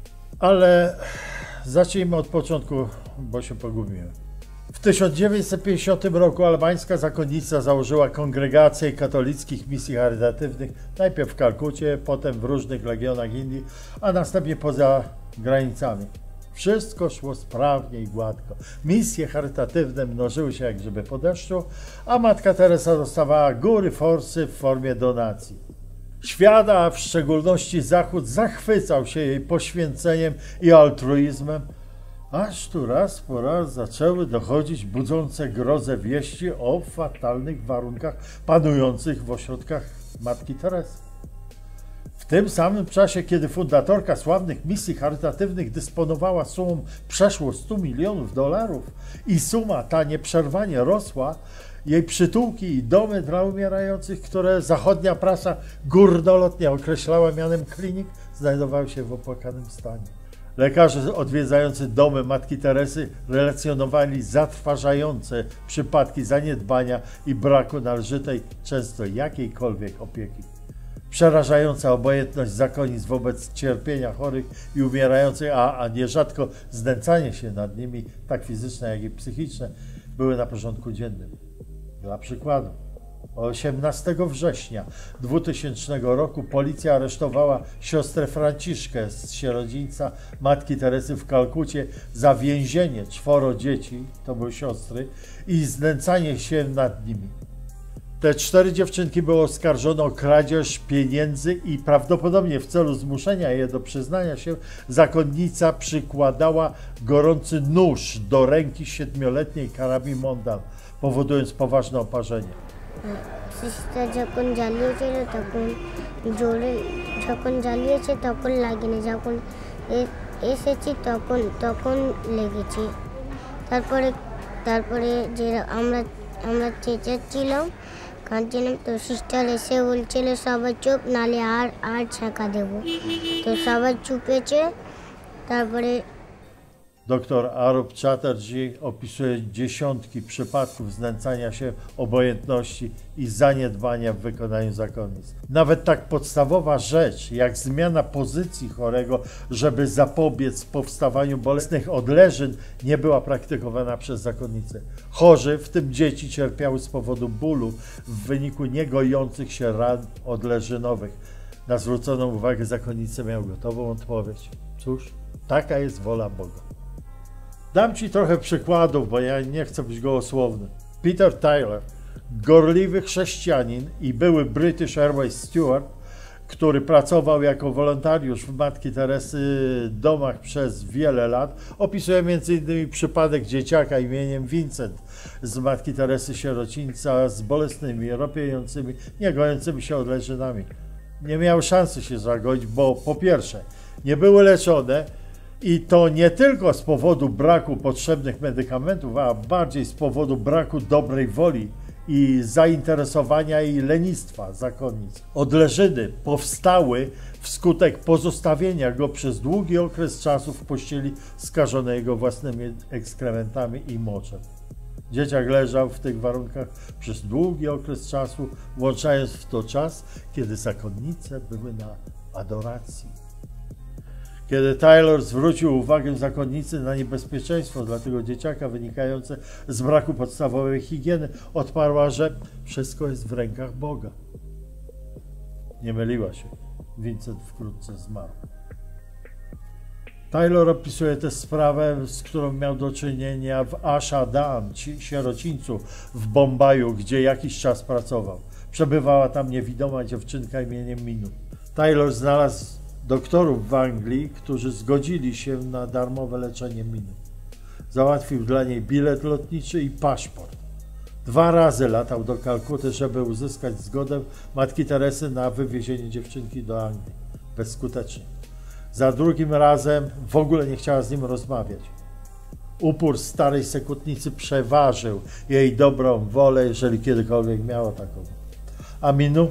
Ale zacznijmy od początku, bo się pogubiłem. W 1950 roku albańska zakonnica założyła kongregację katolickich misji charytatywnych, najpierw w Kalkucie, potem w różnych legionach Indii, a następnie poza granicami. Wszystko szło sprawnie i gładko. Misje charytatywne mnożyły się jak grzyby po deszczu, a Matka Teresa dostawała góry forsy w formie donacji. Świat, a w szczególności Zachód, zachwycał się jej poświęceniem i altruizmem, aż tu raz po raz zaczęły dochodzić budzące grozę wieści o fatalnych warunkach panujących w ośrodkach Matki Teresy. W tym samym czasie, kiedy fundatorka sławnych misji charytatywnych dysponowała sumą przeszło $100 milionów i suma ta nieprzerwanie rosła, jej przytułki i domy dla umierających, które zachodnia prasa górnolotnie określała mianem klinik, znajdowały się w opłakanym stanie. Lekarze odwiedzający domy Matki Teresy relacjonowali zatrważające przypadki zaniedbania i braku należytej, często jakiejkolwiek opieki. Przerażająca obojętność zakonnic wobec cierpienia chorych i umierających, a nierzadko znęcanie się nad nimi, tak fizyczne, jak i psychiczne, były na porządku dziennym. Dla przykładu, 18 września 2000 roku policja aresztowała siostrę Franciszkę z sierocińca Matki Teresy w Kalkucie za więzienie 4 dzieci, to były siostry, i znęcanie się nad nimi. Te 4 dziewczynki były oskarżone o kradzież pieniędzy i prawdopodobnie w celu zmuszenia je do przyznania się zakonnica przykładała gorący nóż do ręki 7-letniej Karami Mondan, powodując poważne oparzenie. Sister যখন জ্বালিয়েছিল তখন জোরে যখন জ্বালিয়েছে তখন লাগেনি, যখন এসেছি তখন লেগেছে। তারপরে যে আমরা চেঁচাচ্ছিলাম, কাঁদছিলাম, তো সিস্টার এসে বলছিল সবাই চুপ, নালে আর ছ্যাঁকা দেবো। তো সবাই চুপেছে। তারপরে Dr Arup Chatterjee opisuje dziesiątki przypadków znęcania się, obojętności i zaniedbania w wykonaniu zakonnic. Nawet tak podstawowa rzecz, jak zmiana pozycji chorego, żeby zapobiec powstawaniu bolesnych odleżyn, nie była praktykowana przez zakonnice. Chorzy, w tym dzieci, cierpiały z powodu bólu w wyniku niegojących się ran odleżynowych. Na zwróconą uwagę zakonnice miały gotową odpowiedź. Cóż, taka jest wola Boga. Dam Ci trochę przykładów, bo ja nie chcę być gołosłowny. Peter Taylor, gorliwy chrześcijanin i były British Airways steward, który pracował jako wolontariusz w Matki Teresy domach przez wiele lat, opisuje m.in. przypadek dzieciaka imieniem Vincent z Matki Teresy sierocińca z bolesnymi, ropiejącymi, niegojącymi się odleżynami. Nie miały szansy się zagoić, bo po pierwsze nie były leczone, i to nie tylko z powodu braku potrzebnych medykamentów, a bardziej z powodu braku dobrej woli i zainteresowania i lenistwa zakonnic. Odleżyny powstały wskutek pozostawienia go przez długi okres czasu w pościeli skażonej jego własnymi ekskrementami i moczem. Dzieciak leżał w tych warunkach przez długi okres czasu, włączając w to czas, kiedy zakonnice były na adoracji. Kiedy Taylor zwrócił uwagę zakonnicy na niebezpieczeństwo dla tego dzieciaka wynikające z braku podstawowej higieny, odparła, że wszystko jest w rękach Boga. Nie myliła się. Vincent wkrótce zmarł. Taylor opisuje tę sprawę, z którą miał do czynienia w Ashadan, sierocińcu w Bombaju, gdzie jakiś czas pracował. Przebywała tam niewidoma dziewczynka imieniem Minu. Taylor znalazł doktorów w Anglii, którzy zgodzili się na darmowe leczenie Miny. Załatwił dla niej bilet lotniczy i paszport. 2 razy latał do Kalkuty, żeby uzyskać zgodę matki Teresy na wywiezienie dziewczynki do Anglii. Bezskutecznie. Za drugim razem w ogóle nie chciała z nim rozmawiać. Upór starej sekutnicy przeważył jej dobrą wolę, jeżeli kiedykolwiek miała taką. A Minu?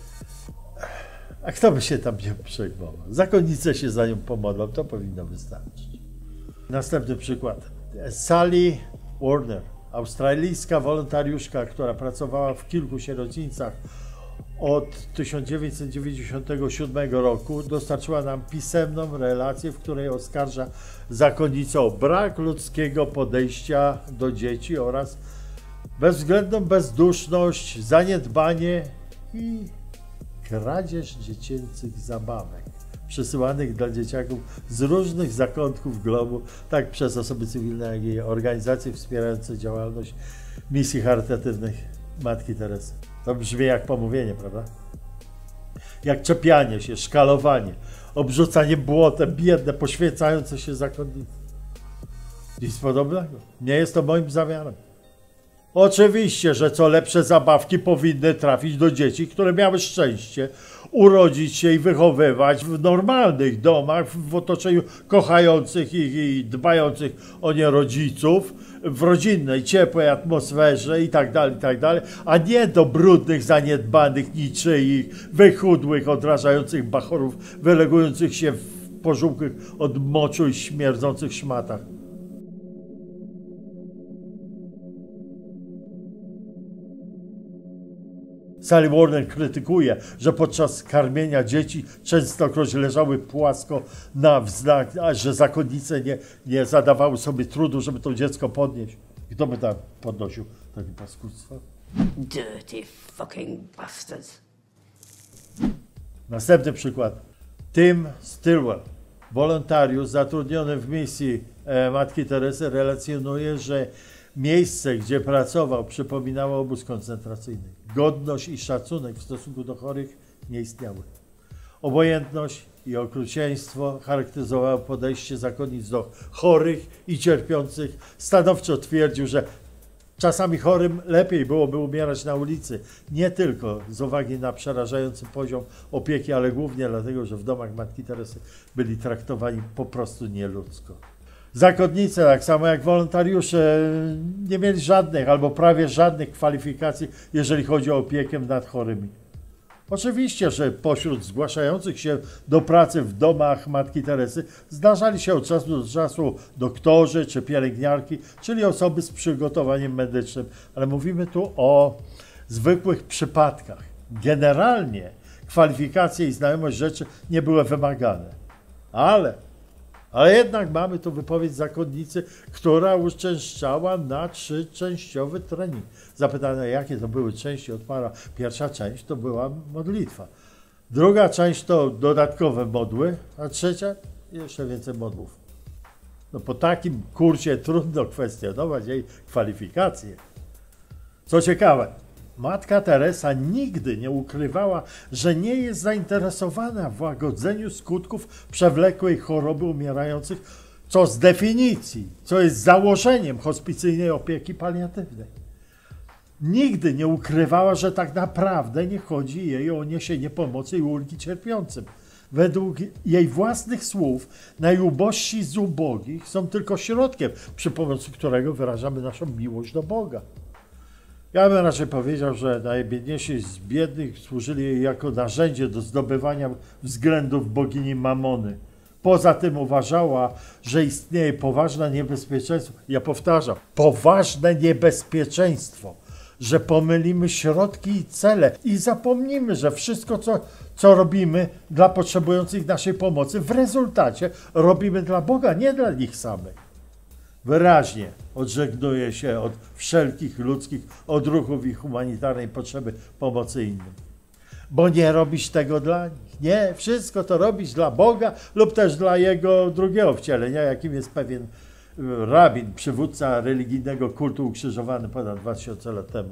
A kto by się tam nie przejmował? Zakonnice się za nią pomodlą, to powinno wystarczyć. Następny przykład. Sally Warner, australijska wolontariuszka, która pracowała w kilku sierocińcach od 1997 roku, dostarczyła nam pisemną relację, w której oskarża zakonnicę o brak ludzkiego podejścia do dzieci oraz bezwzględną bezduszność, zaniedbanie i kradzież dziecięcych zabawek przysyłanych dla dzieciaków z różnych zakątków globu, tak przez osoby cywilne, jak i organizacje wspierające działalność misji charytatywnych Matki Teresy. To brzmi jak pomówienie, prawda? Jak czepianie się, szkalowanie, obrzucanie błotem, biedne, poświęcające się zakonnice. Nic podobnego. Nie jest to moim zamiarem. Oczywiście, że co lepsze zabawki powinny trafić do dzieci, które miały szczęście urodzić się i wychowywać w normalnych domach, w otoczeniu kochających ich i dbających o nie rodziców, w rodzinnej, ciepłej atmosferze i tak dalej, a nie do brudnych, zaniedbanych, niczyich, wychudłych, odrażających bachorów, wylegujących się w pożółkłych od moczu i śmierdzących szmatach. Sally Warner krytykuje, że podczas karmienia dzieci częstokroć leżały płasko na wznak, a że zakonnice nie zadawały sobie trudu, żeby to dziecko podnieść. Kto by tam podnosił takie paskudztwo? Dirty fucking bastards. Następny przykład. Tim Stilwell, wolontariusz zatrudniony w misji Matki Teresy, relacjonuje, że miejsce, gdzie pracował, przypominało obóz koncentracyjny. Godność i szacunek w stosunku do chorych nie istniały. Obojętność i okrucieństwo charakteryzowało podejście zakonnic do chorych i cierpiących. Stanowczo twierdził, że czasami chorym lepiej byłoby umierać na ulicy. Nie tylko z uwagi na przerażający poziom opieki, ale głównie dlatego, że w domach Matki Teresy byli traktowani po prostu nieludzko. Zakonnice, tak samo jak wolontariusze, nie mieli żadnych albo prawie żadnych kwalifikacji, jeżeli chodzi o opiekę nad chorymi. Oczywiście, że pośród zgłaszających się do pracy w domach Matki Teresy zdarzali się od czasu do czasu doktorzy czy pielęgniarki, czyli osoby z przygotowaniem medycznym, ale mówimy tu o zwykłych przypadkach. Generalnie kwalifikacje i znajomość rzeczy nie były wymagane, ale jednak mamy tu wypowiedź zakonnicy, która uczęszczała na 3-częściowy trening. Zapytano, jakie to były części, odparła: pierwsza część to była modlitwa, druga część to dodatkowe modły, a trzecia jeszcze więcej modłów. No po takim kursie trudno kwestionować jej kwalifikacje. Co ciekawe, Matka Teresa nigdy nie ukrywała, że nie jest zainteresowana w łagodzeniu skutków przewlekłej choroby umierających, co z definicji, co jest założeniem hospicyjnej opieki paliatywnej. Nigdy nie ukrywała, że tak naprawdę nie chodzi jej o niesienie pomocy i ulgi cierpiącym. Według jej własnych słów, najubożsi z ubogich są tylko środkiem, przy pomocy którego wyrażamy naszą miłość do Boga. Ja bym raczej powiedział, że najbiedniejsi z biednych służyli jej jako narzędzie do zdobywania względów bogini Mamony. Poza tym uważała, że istnieje poważne niebezpieczeństwo. Ja powtarzam, poważne niebezpieczeństwo, że pomylimy środki i cele i zapomnimy, że wszystko, co robimy dla potrzebujących naszej pomocy, w rezultacie robimy dla Boga, nie dla nich samych. Wyraźnie odżegnuje się od wszelkich ludzkich odruchów i humanitarnej potrzeby pomocy innym. Bo nie robisz tego dla nich. Nie, wszystko to robisz dla Boga lub też dla Jego drugiego wcielenia, jakim jest pewien rabin, przywódca religijnego kultu ukrzyżowany ponad 2000 lat temu.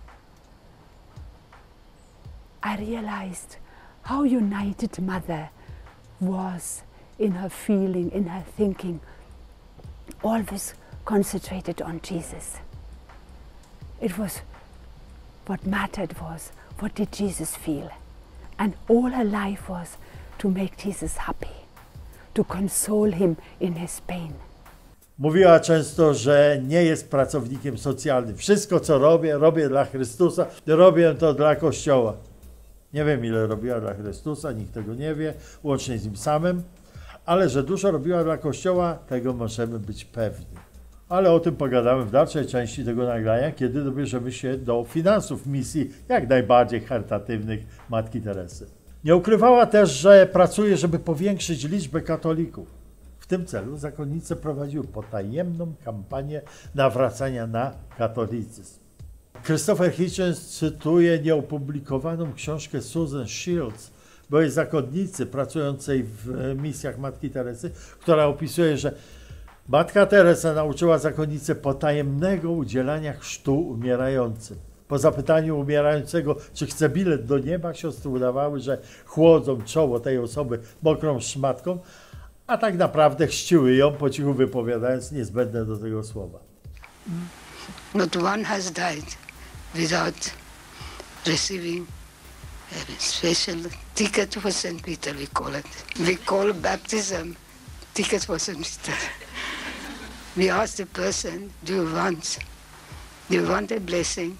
I realized how united Mother was in her feeling, in her thinking, always concentrated on Jesus. It was what mattered was, what did Jesus feel? And all her life was to make Jesus happy, to console him in his pain. Mówiła często, że nie jest pracownikiem socjalnym. Wszystko, co robię, robię dla Chrystusa, robię to dla Kościoła. Nie wiem, ile robiła dla Chrystusa, nikt tego nie wie, łącznie z nim samym, ale że dużo robiła dla Kościoła, tego możemy być pewni. Ale o tym pogadamy w dalszej części tego nagrania, kiedy dobierzemy się do finansów misji jak najbardziej charytatywnych Matki Teresy. Nie ukrywała też, że pracuje, żeby powiększyć liczbę katolików. W tym celu zakonnice prowadziły potajemną kampanię nawracania na katolicyzm. Christopher Hitchens cytuje nieopublikowaną książkę Susan Shields, byłej zakonnicy pracującej w misjach Matki Teresy, która opisuje, że Matka Teresa nauczyła zakonnicę potajemnego udzielania chrztu umierającym. Po zapytaniu umierającego, czy chce bilet do nieba, siostry udawały, że chłodzą czoło tej osoby mokrą szmatką, a tak naprawdę chrzciły ją, po cichu wypowiadając niezbędne do tego słowa. Not one has died without receiving a special ticket for St. Peter, we call it. We call baptism ticket for St. Peter. We ask the person, do you want a blessing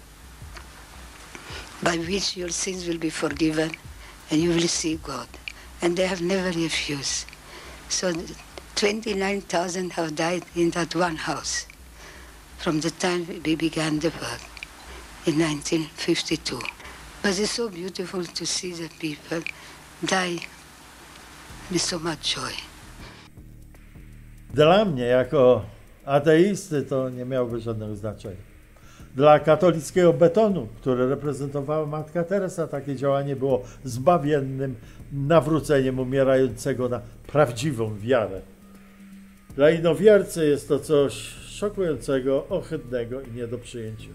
by which your sins will be forgiven and you will see God? And they have never refused. So 29,000 have died in that one house from the time we began the work in 1952. But it's so beautiful to see the people die with so much joy. Dla mnie, jako ateisty, to nie miałoby żadnego znaczenia. Dla katolickiego betonu, który reprezentowała Matka Teresa, takie działanie było zbawiennym nawróceniem umierającego na prawdziwą wiarę. Dla inowiercy jest to coś szokującego, ohydnego i nie do przyjęcia.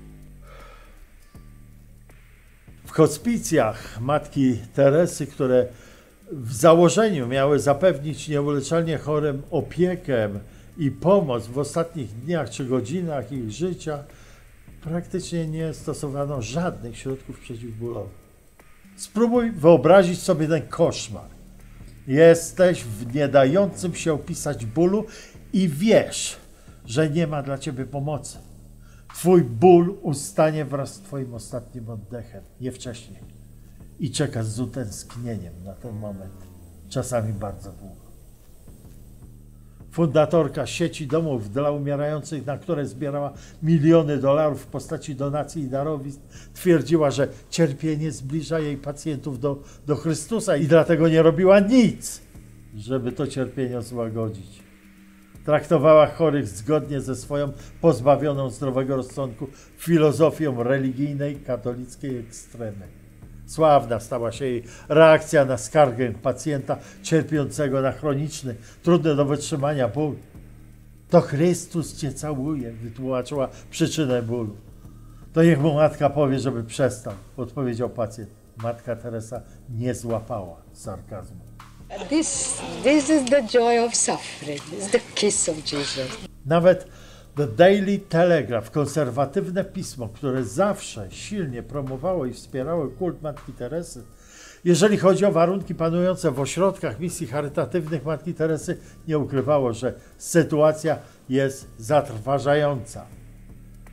W hospicjach Matki Teresy, które w założeniu miały zapewnić nieuleczalnie chorym opiekę i pomoc w ostatnich dniach czy godzinach ich życia, praktycznie nie stosowano żadnych środków przeciwbólowych. Spróbuj wyobrazić sobie ten koszmar. Jesteś w nie dającym się opisać bólu i wiesz, że nie ma dla ciebie pomocy. Twój ból ustanie wraz z twoim ostatnim oddechem, nie wcześniej. I czekasz z utęsknieniem na ten moment, czasami bardzo długo. Fundatorka sieci domów dla umierających, na które zbierała miliony dolarów w postaci donacji i darowizn, twierdziła, że cierpienie zbliża jej pacjentów do Chrystusa i dlatego nie robiła nic, żeby to cierpienie złagodzić. Traktowała chorych zgodnie ze swoją pozbawioną zdrowego rozsądku filozofią religijnej katolickiej ekstremy. Sławna stała się jej reakcja na skargę pacjenta cierpiącego na chroniczny, trudny do wytrzymania ból. To Chrystus cię całuje, wytłumaczyła przyczynę bólu. To niech mu matka powie, żeby przestał, odpowiedział pacjent. Matka Teresa nie złapała sarkazmu. This is the joy of suffering. It's the kiss of Jesus. Nawet The Daily Telegraph, konserwatywne pismo, które zawsze silnie promowało i wspierało kult Matki Teresy, jeżeli chodzi o warunki panujące w ośrodkach misji charytatywnych Matki Teresy, nie ukrywało, że sytuacja jest zatrważająca.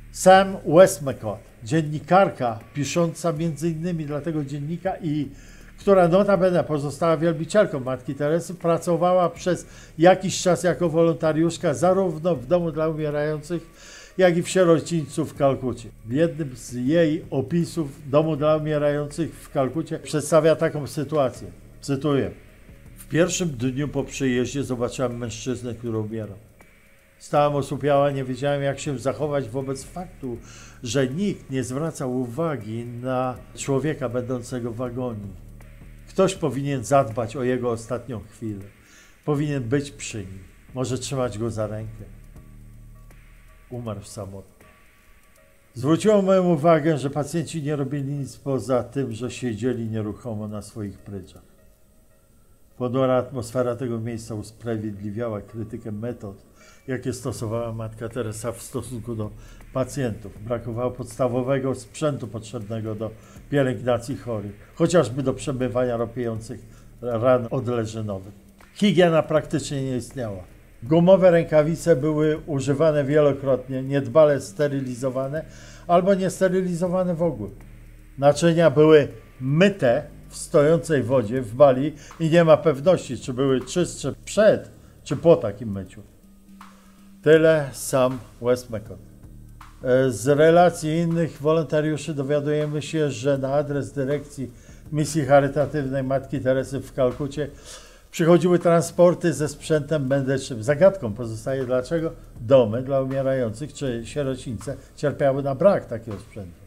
Sam Westmacott, dziennikarka pisząca m.in. dla tego dziennika i która notabene pozostała wielbicielką Matki Teresy, pracowała przez jakiś czas jako wolontariuszka zarówno w domu dla umierających, jak i w sierocińcu w Kalkucie. W jednym z jej opisów domu dla umierających w Kalkucie przedstawia taką sytuację. Cytuję. W pierwszym dniu po przyjeździe zobaczyłem mężczyznę, który umierał. Stałem osłupiała, nie wiedziałem, jak się zachować wobec faktu, że nikt nie zwracał uwagi na człowieka będącego w wagonie. Ktoś powinien zadbać o jego ostatnią chwilę. Powinien być przy nim. Może trzymać go za rękę. Umarł samotnie. Zwróciło moją uwagę, że pacjenci nie robili nic poza tym, że siedzieli nieruchomo na swoich pryczach. Ponura atmosfera tego miejsca usprawiedliwiała krytykę metod, jakie stosowała Matka Teresa w stosunku do pacjentów. Brakowało podstawowego sprzętu potrzebnego do pielęgnacji chorych, chociażby do przemywania ropiejących ran odleżynowych. Higiena praktycznie nie istniała. Gumowe rękawice były używane wielokrotnie, niedbale sterylizowane albo niesterylizowane w ogóle. Naczynia były myte w stojącej wodzie w bali i nie ma pewności, czy były czystsze przed czy po takim myciu. Tyle sam Westmacott. Z relacji innych wolontariuszy dowiadujemy się, że na adres dyrekcji misji charytatywnej Matki Teresy w Kalkucie przychodziły transporty ze sprzętem medycznym. Zagadką pozostaje, dlaczego domy dla umierających czy sierocińce cierpiały na brak takiego sprzętu.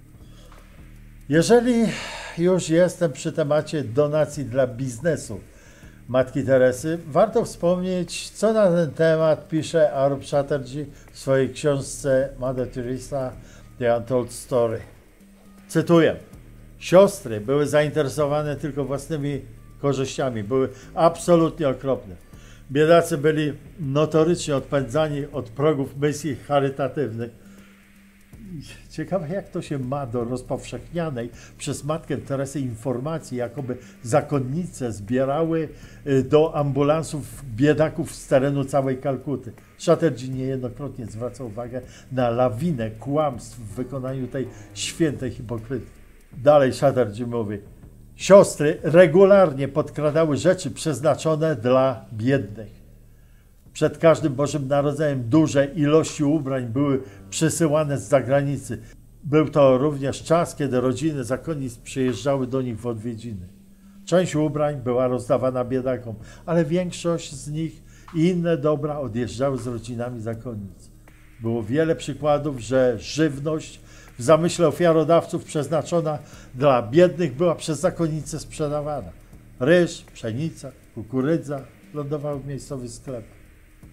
Jeżeli już jestem przy temacie donacji dla biznesu Matki Teresy, warto wspomnieć, co na ten temat pisze Arup Chatterjee w swojej książce Mother Teresa The Untold Story. Cytuję. Siostry były zainteresowane tylko własnymi korzyściami, były absolutnie okropne. Biedacy byli notorycznie odpędzani od progów misji charytatywnych. Ciekawe, jak to się ma do rozpowszechnianej przez Matkę Teresę informacji, jakoby zakonnice zbierały do ambulansów biedaków z terenu całej Kalkuty. Chatterjee niejednokrotnie zwraca uwagę na lawinę kłamstw w wykonaniu tej świętej hipokryty. Dalej Chatterjee mówi: siostry regularnie podkradały rzeczy przeznaczone dla biednych. Przed każdym Bożym Narodzeniem duże ilości ubrań były przysyłane z zagranicy. Był to również czas, kiedy rodziny zakonnic przyjeżdżały do nich w odwiedziny. Część ubrań była rozdawana biedakom, ale większość z nich i inne dobra odjeżdżały z rodzinami zakonnic. Było wiele przykładów, że żywność w zamyśle ofiarodawców przeznaczona dla biednych była przez zakonnice sprzedawana. Ryż, pszenica, kukurydza lądowały w miejscowych sklepach.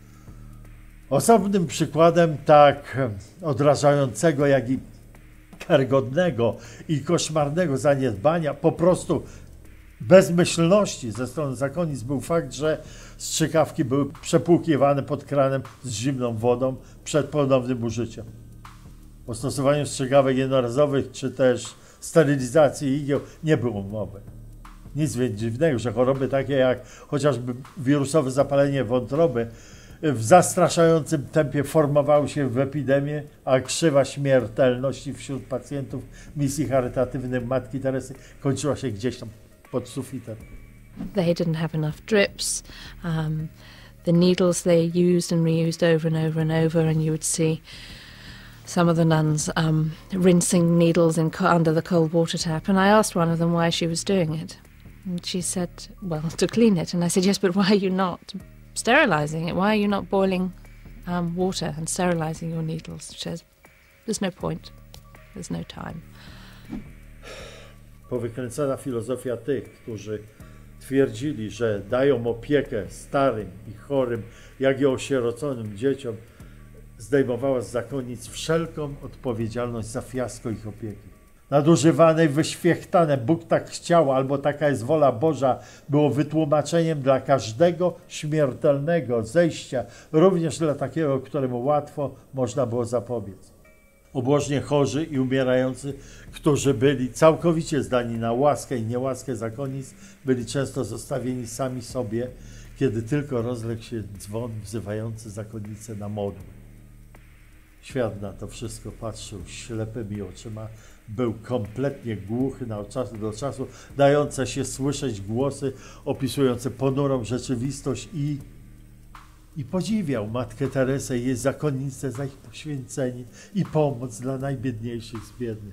Osobnym przykładem tak odrażającego, jak i karygodnego i koszmarnego zaniedbania, po prostu bezmyślności ze strony zakonnic był fakt, że strzykawki były przepłukiwane pod kranem z zimną wodą przed ponownym użyciem. O stosowaniu strzykawek jednorazowych czy też sterylizacji igieł nie było mowy. Nic więc dziwnego, że choroby takie jak chociażby wirusowe zapalenie wątroby w zastraszającym tempie formowały się w epidemię, a krzywa śmiertelności wśród pacjentów misji charytatywnej Matki Teresy kończyła się gdzieś tam pod sufitem. They didn't have enough drips. The needles they used and reused over and over and over, and you would see some of the nuns rinsing needles under the cold water tap. And I asked one of them why she was doing it. And she said, well, to clean it. And I said, yes, but why are you not sterilizing it? Why are you not boiling water and sterilizing your needles? She says, there's no point. There's no time. Powykręcona filozofia tych, którzy twierdzili, że dają opiekę starym i chorym, jak i osieroconym dzieciom, zdejmowała z zakonnic wszelką odpowiedzialność za fiasko ich opieki. Nadużywane i wyświechtane, Bóg tak chciał, albo taka jest wola Boża, było wytłumaczeniem dla każdego śmiertelnego zejścia, również dla takiego, któremu łatwo można było zapobiec. Ubożnie chorzy i umierający, którzy byli całkowicie zdani na łaskę i niełaskę zakonnic, byli często zostawieni sami sobie, kiedy tylko rozległ się dzwon wzywający zakonnicę na modły. Świat na to wszystko patrzył ślepymi oczyma. Był kompletnie głuchy od czasu do czasu, dające się słyszeć głosy opisujące ponurą rzeczywistość i podziwiał Matkę Teresę i jej zakonnicę za ich poświęcenie i pomoc dla najbiedniejszych z biednych.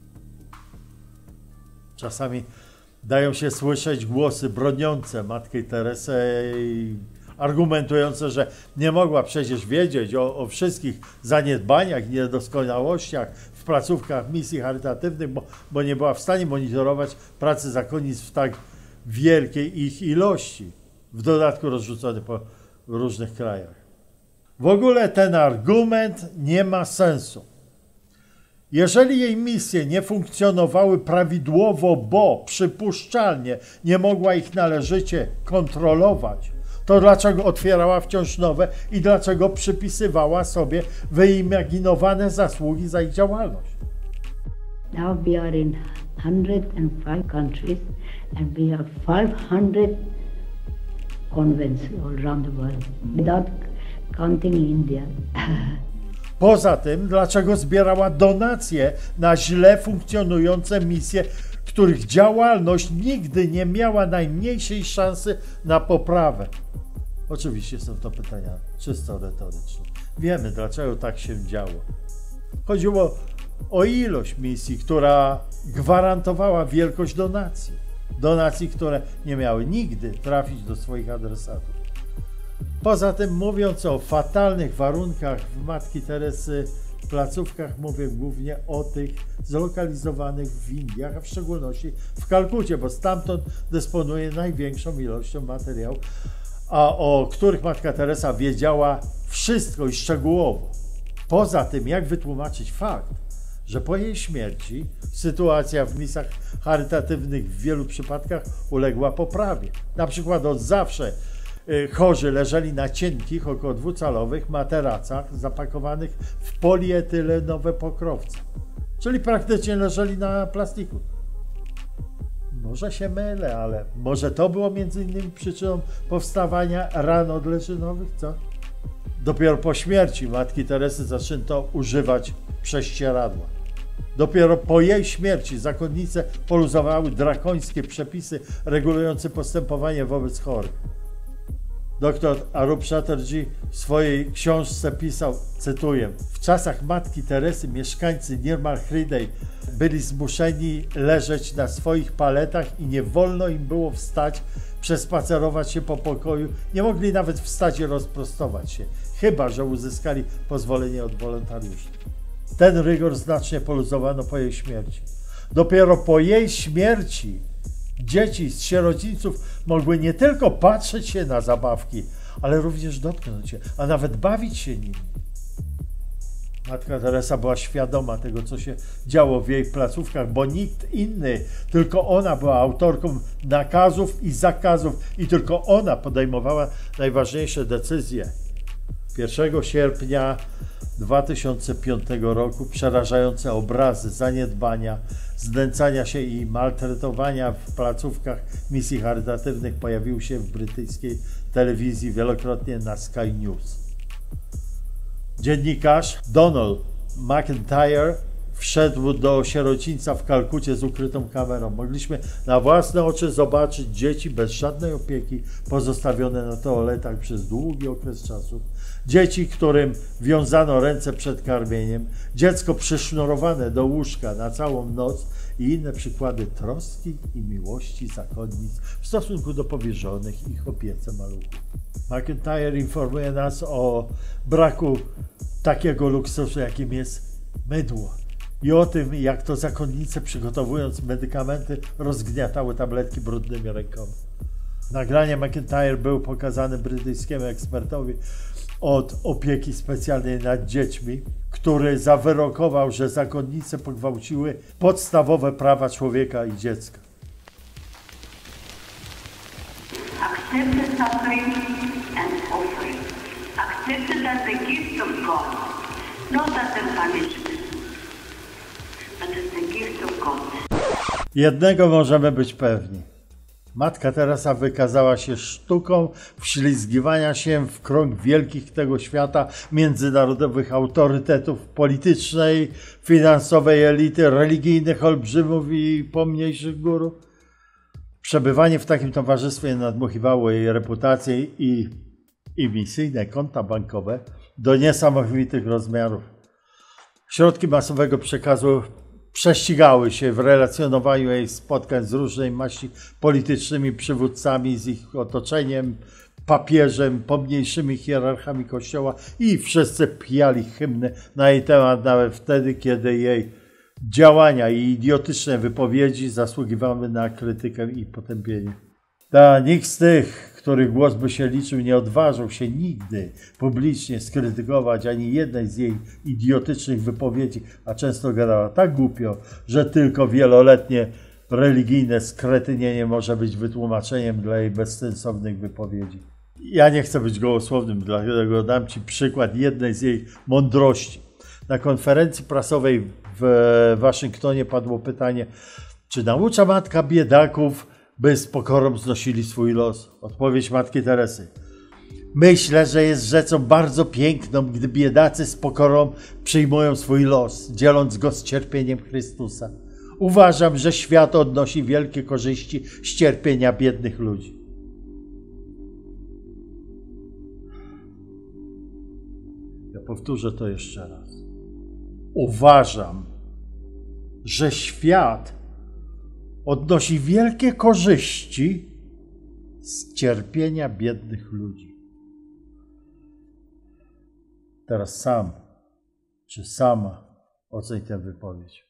Czasami dają się słyszeć głosy broniące Matkę Teresę i argumentujące, że nie mogła przecież wiedzieć o wszystkich zaniedbaniach i niedoskonałościach w placówkach misji charytatywnych, bo nie była w stanie monitorować pracy zakonnic w tak wielkiej ich ilości, w dodatku rozrzucone po różnych krajach. W ogóle ten argument nie ma sensu. Jeżeli jej misje nie funkcjonowały prawidłowo, bo przypuszczalnie nie mogła ich należycie kontrolować, to dlaczego otwierała wciąż nowe i dlaczego przypisywała sobie wyimaginowane zasługi za ich działalność? Now we are in 105 countries and we have 500 convents all around the world, without counting India. Poza tym, dlaczego zbierała donacje na źle funkcjonujące misje, których działalność nigdy nie miała najmniejszej szansy na poprawę? Oczywiście są to pytania czysto retoryczne. Wiemy, dlaczego tak się działo. Chodziło o ilość misji, która gwarantowała wielkość donacji. Donacji, które nie miały nigdy trafić do swoich adresatów. Poza tym, mówiąc o fatalnych warunkach w Matki Teresy placówkach, mówię głównie o tych zlokalizowanych w Indiach, a w szczególności w Kalkucie, bo stamtąd dysponuje największą ilością materiału, a o których Matka Teresa wiedziała wszystko i szczegółowo. Poza tym, jak wytłumaczyć fakt, że po jej śmierci sytuacja w misjach charytatywnych w wielu przypadkach uległa poprawie. Na przykład od zawsze chorzy leżeli na cienkich, około 2-calowych materacach zapakowanych w polietylenowe pokrowce, czyli praktycznie leżeli na plastiku. Może się mylę, ale może to było między innymi przyczyną powstawania ran odleżynowych, co? Dopiero po śmierci Matki Teresy zaczęto używać prześcieradła. Dopiero po jej śmierci zakonnice poluzowały drakońskie przepisy regulujące postępowanie wobec chorych. Dr Arup Chatterjee w swojej książce pisał, cytuję: w czasach Matki Teresy mieszkańcy Nirmal Hriday byli zmuszeni leżeć na swoich paletach i nie wolno im było wstać, przespacerować się po pokoju, nie mogli nawet wstać i rozprostować się, chyba że uzyskali pozwolenie od wolontariuszy. Ten rygor znacznie poluzowano po jej śmierci. Dopiero po jej śmierci dzieci z sierocińców mogły nie tylko patrzeć się na zabawki, ale również dotknąć się, a nawet bawić się nimi. Matka Teresa była świadoma tego, co się działo w jej placówkach, bo nikt inny, tylko ona była autorką nakazów i zakazów i tylko ona podejmowała najważniejsze decyzje. 1 sierpnia 2005 roku przerażające obrazy zaniedbania, znęcania się i maltretowania w placówkach misji charytatywnych pojawiły się w brytyjskiej telewizji wielokrotnie na Sky News. Dziennikarz Donald McIntyre wszedł do sierocińca w Kalkucie z ukrytą kamerą. Mogliśmy na własne oczy zobaczyć dzieci bez żadnej opieki, pozostawione na toaletach przez długi okres czasu. Dzieci, którym wiązano ręce przed karmieniem, dziecko przysznurowane do łóżka na całą noc i inne przykłady troski i miłości zakonnic w stosunku do powierzonych ich opiece maluchów. McIntyre informuje nas o braku takiego luksusu, jakim jest mydło i o tym, jak to zakonnice, przygotowując medykamenty, rozgniatały tabletki brudnymi rękoma. Nagranie McIntyre był pokazane brytyjskiemu ekspertowi od opieki specjalnej nad dziećmi, który zawyrokował, że zakonnice pogwałciły podstawowe prawa człowieka i dziecka. Accept the suffering and offering. Accept it as the gift of God, not as a punishment, but as the gift of God. Jednego możemy być pewni. Matka Teresa wykazała się sztuką wślizgiwania się w krąg wielkich tego świata międzynarodowych autorytetów politycznej, finansowej elity, religijnych olbrzymów i pomniejszych górów. Przebywanie w takim towarzystwie nadmuchiwało jej reputację i misyjne konta bankowe do niesamowitych rozmiarów. Środki masowego przekazu prześcigały się w relacjonowaniu jej spotkań z różnej maści politycznymi przywódcami, z ich otoczeniem, papieżem, pomniejszymi hierarchami kościoła i wszyscy pijali hymny na jej temat nawet wtedy, kiedy jej działania i idiotyczne wypowiedzi zasługiwały na krytykę i potępienie. Nikt z tych, których głos by się liczył, nie odważył się nigdy publicznie skrytykować ani jednej z jej idiotycznych wypowiedzi, a często gadała tak głupio, że tylko wieloletnie religijne skretynienie może być wytłumaczeniem dla jej bezsensownych wypowiedzi. Ja nie chcę być gołosłownym, dlatego dam Ci przykład jednej z jej mądrości. Na konferencji prasowej w Waszyngtonie padło pytanie, czy naucza matka biedaków, by z pokorą znosili swój los? Odpowiedź Matki Teresy. Myślę, że jest rzeczą bardzo piękną, gdy biedacy z pokorą przyjmują swój los, dzieląc go z cierpieniem Chrystusa. Uważam, że świat odnosi wielkie korzyści z cierpienia biednych ludzi. Ja powtórzę to jeszcze raz. Uważam, że świat odnosi wielkie korzyści z cierpienia biednych ludzi. Teraz sam, czy sama oceń tę wypowiedź.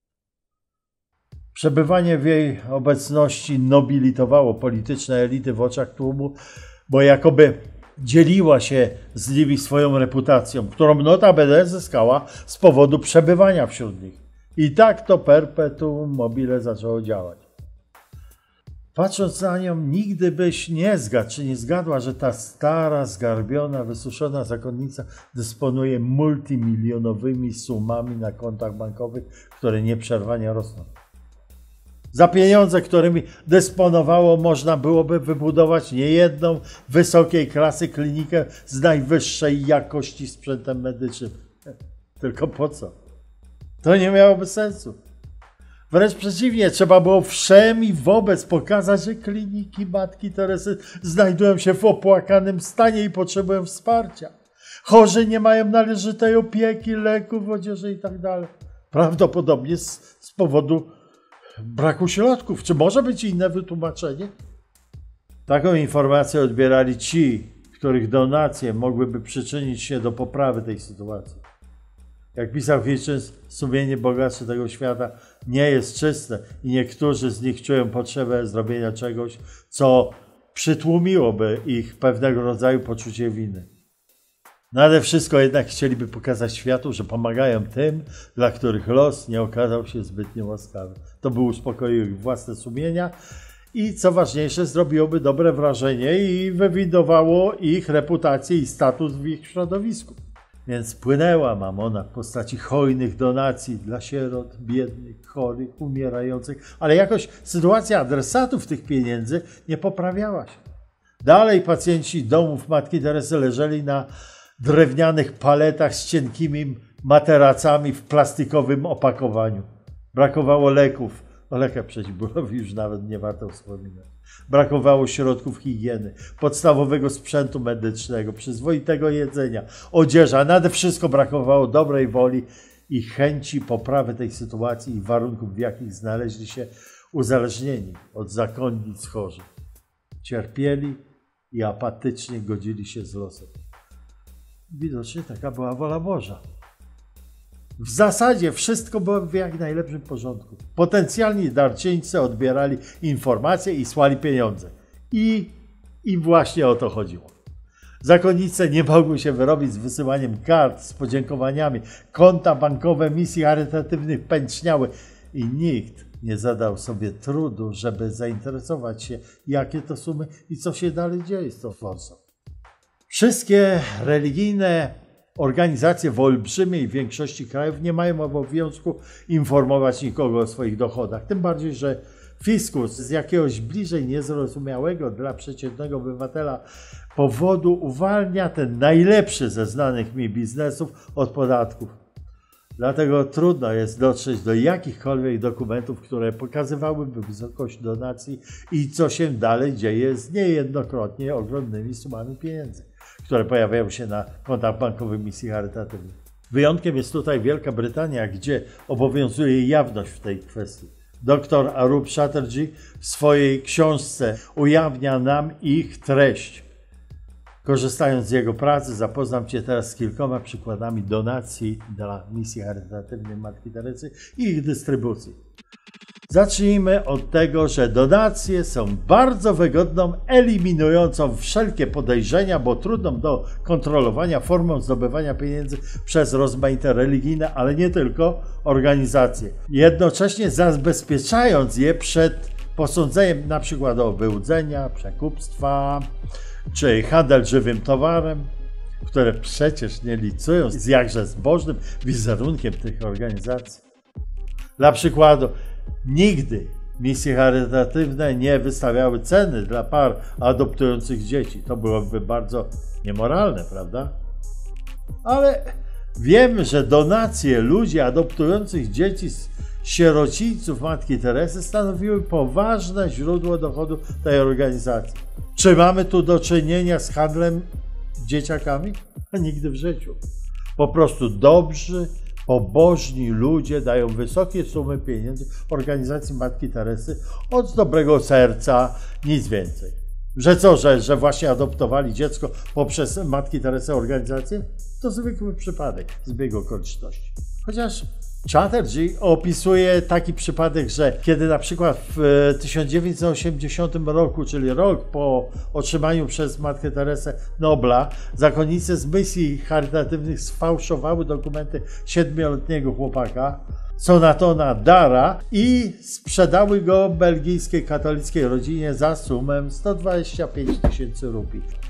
Przebywanie w jej obecności nobilitowało polityczne elity w oczach tłumu, bo jakoby dzieliła się z nimi swoją reputacją, którą notabene zyskała z powodu przebywania wśród nich. I tak to perpetuum mobile zaczęło działać. Patrząc na nią, nigdy byś nie zgadł, czy nie zgadła, że ta stara, zgarbiona, wysuszona zakonnica dysponuje multimilionowymi sumami na kontach bankowych, które nieprzerwanie rosną. Za pieniądze, którymi dysponowało, można byłoby wybudować niejedną wysokiej klasy klinikę z najwyższej jakości sprzętem medycznym. Tylko po co? To nie miałoby sensu. Wręcz przeciwnie, trzeba było wszem i wobec pokazać, że kliniki Matki Teresy znajdują się w opłakanym stanie i potrzebują wsparcia. Chorzy nie mają należytej opieki, leków, odzieży itd. Prawdopodobnie z powodu braku środków. Czy może być inne wytłumaczenie? Taką informację odbierali ci, których donacje mogłyby przyczynić się do poprawy tej sytuacji. Jak pisał Hitchens, sumienie bogaczy tego świata nie jest czyste i niektórzy z nich czują potrzebę zrobienia czegoś, co przytłumiłoby ich pewnego rodzaju poczucie winy. Nade wszystko jednak chcieliby pokazać światu, że pomagają tym, dla których los nie okazał się zbytnio łaskawy. To by uspokoiło ich własne sumienia i co ważniejsze, zrobiłoby dobre wrażenie i wywindowało ich reputację i status w ich środowisku. Więc płynęła mamona w postaci hojnych donacji dla sierot, biednych, chorych, umierających, ale jakoś sytuacja adresatów tych pieniędzy nie poprawiała się. Dalej pacjenci domów Matki Teresy leżeli na drewnianych paletach z cienkimi materacami w plastikowym opakowaniu. Brakowało leków, o lekach przeciwbólowych już nawet nie warto wspominać. Brakowało środków higieny, podstawowego sprzętu medycznego, przyzwoitego jedzenia, odzieży, a nade wszystko brakowało dobrej woli i chęci poprawy tej sytuacji i warunków, w jakich znaleźli się uzależnieni od zakonnic chorzy. Cierpieli i apatycznie godzili się z losem. Widocznie taka była wola Boża. W zasadzie wszystko było w jak najlepszym porządku. Potencjalni darczyńcy odbierali informacje i słali pieniądze. I właśnie o to chodziło. Zakonnice nie mogły się wyrobić z wysyłaniem kart z podziękowaniami. Konta bankowe misji charytatywnych pęczniały i nikt nie zadał sobie trudu, żeby zainteresować się, jakie to sumy i co się dalej dzieje z tą forsą. Wszystkie religijne organizacje w olbrzymiej większości krajów nie mają obowiązku informować nikogo o swoich dochodach. Tym bardziej, że Fiskus z jakiegoś bliżej niezrozumiałego dla przeciętnego obywatela powodu uwalnia ten najlepszy ze znanych mi biznesów od podatków. Dlatego trudno jest dotrzeć do jakichkolwiek dokumentów, które pokazywałyby wysokość donacji i co się dalej dzieje z niejednokrotnie ogromnymi sumami pieniędzy, które pojawiają się na kontach bankowych misji charytatywnych. Wyjątkiem jest tutaj Wielka Brytania, gdzie obowiązuje jawność w tej kwestii. Dr Arup Chatterjee w swojej książce ujawnia nam ich treść. Korzystając z jego pracy, zapoznam Cię teraz z kilkoma przykładami donacji dla misji charytatywnej Matki Teresy i ich dystrybucji. Zacznijmy od tego, że donacje są bardzo wygodną, eliminującą wszelkie podejrzenia, bo trudną do kontrolowania formą zdobywania pieniędzy przez rozmaite religijne, ale nie tylko, organizacje. Jednocześnie zabezpieczając je przed posądzeniem np. o wyłudzenia, przekupstwa, czy handel żywym towarem, które przecież nie licują z jakże zbożnym wizerunkiem tych organizacji. Dla przykładu, nigdy misje charytatywne nie wystawiały ceny dla par adoptujących dzieci. To byłoby bardzo niemoralne, prawda? Ale wiemy, że donacje ludzi adoptujących dzieci z sierocińców Matki Teresy stanowiły poważne źródło dochodu tej organizacji. Czy mamy tu do czynienia z handlem dzieciakami? Nigdy w życiu. Po prostu dobrzy, pobożni ludzie dają wysokie sumy pieniędzy organizacji Matki Teresy od dobrego serca, nic więcej. Że co, że właśnie adoptowali dziecko poprzez Matki Teresy organizację? To zwykły przypadek, zbieg okoliczności. Chociaż Chatterjee opisuje taki przypadek, że kiedy na przykład w 1980 roku, czyli rok po otrzymaniu przez Matkę Teresę Nobla, zakonnice z misji charytatywnych sfałszowały dokumenty 7-letniego chłopaka, Sonatona Dara, i sprzedały go belgijskiej katolickiej rodzinie za sumę 125 000 rupii.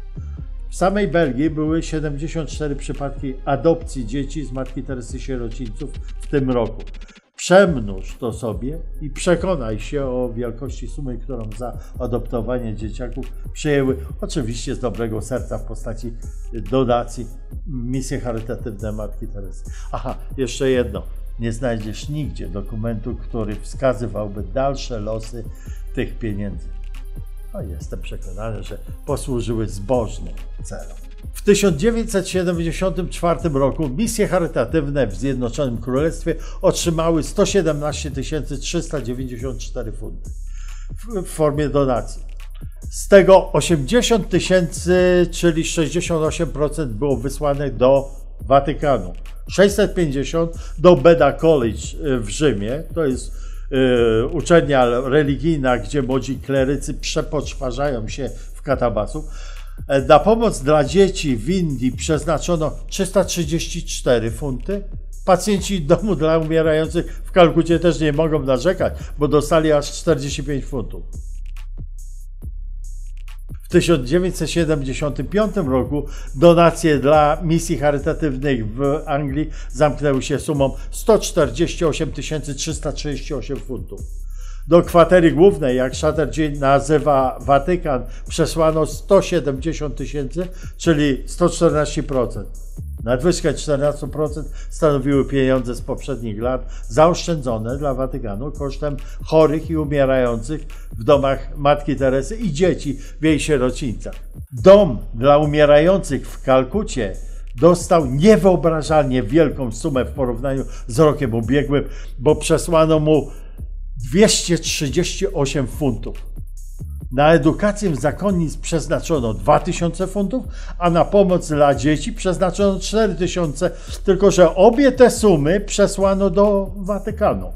W samej Belgii były 74 przypadki adopcji dzieci z Matki Teresy sierocińców w tym roku. Przemnóż to sobie i przekonaj się o wielkości sumy, którą za adoptowanie dzieciaków przyjęły oczywiście z dobrego serca w postaci donacji misje charytatywne Matki Teresy. Aha, jeszcze jedno. Nie znajdziesz nigdzie dokumentu, który wskazywałby dalsze losy tych pieniędzy. No, jestem przekonany, że posłużyły zbożnym celom. W 1974 roku misje charytatywne w Zjednoczonym Królestwie otrzymały 117 394 funty w formie donacji. Z tego 80 000, czyli 68%, było wysłane do Watykanu. 650 do Beda College w Rzymie, to jest uczelnia religijna, gdzie młodzi klerycy przepoczwarzają się w katabasów. Na pomoc dla dzieci w Indii przeznaczono 334 funty. Pacjenci domu dla umierających w Kalkucie też nie mogą narzekać, bo dostali aż 45 funtów. W 1975 roku donacje dla misji charytatywnych w Anglii zamknęły się sumą 148 338 funtów. Do kwatery głównej, jak Chatterjee nazywa Watykan, przesłano 170 000, czyli 114%. Nadwyżkę 14% stanowiły pieniądze z poprzednich lat zaoszczędzone dla Watykanu kosztem chorych i umierających w domach Matki Teresy i dzieci w jej sierocińcach. Dom dla umierających w Kalkucie dostał niewyobrażalnie wielką sumę w porównaniu z rokiem ubiegłym, bo przesłano mu 238 funtów. Na edukację zakonnic przeznaczono 2000 funtów, a na pomoc dla dzieci przeznaczono 4000, tylko że obie te sumy przesłano do Watykanu.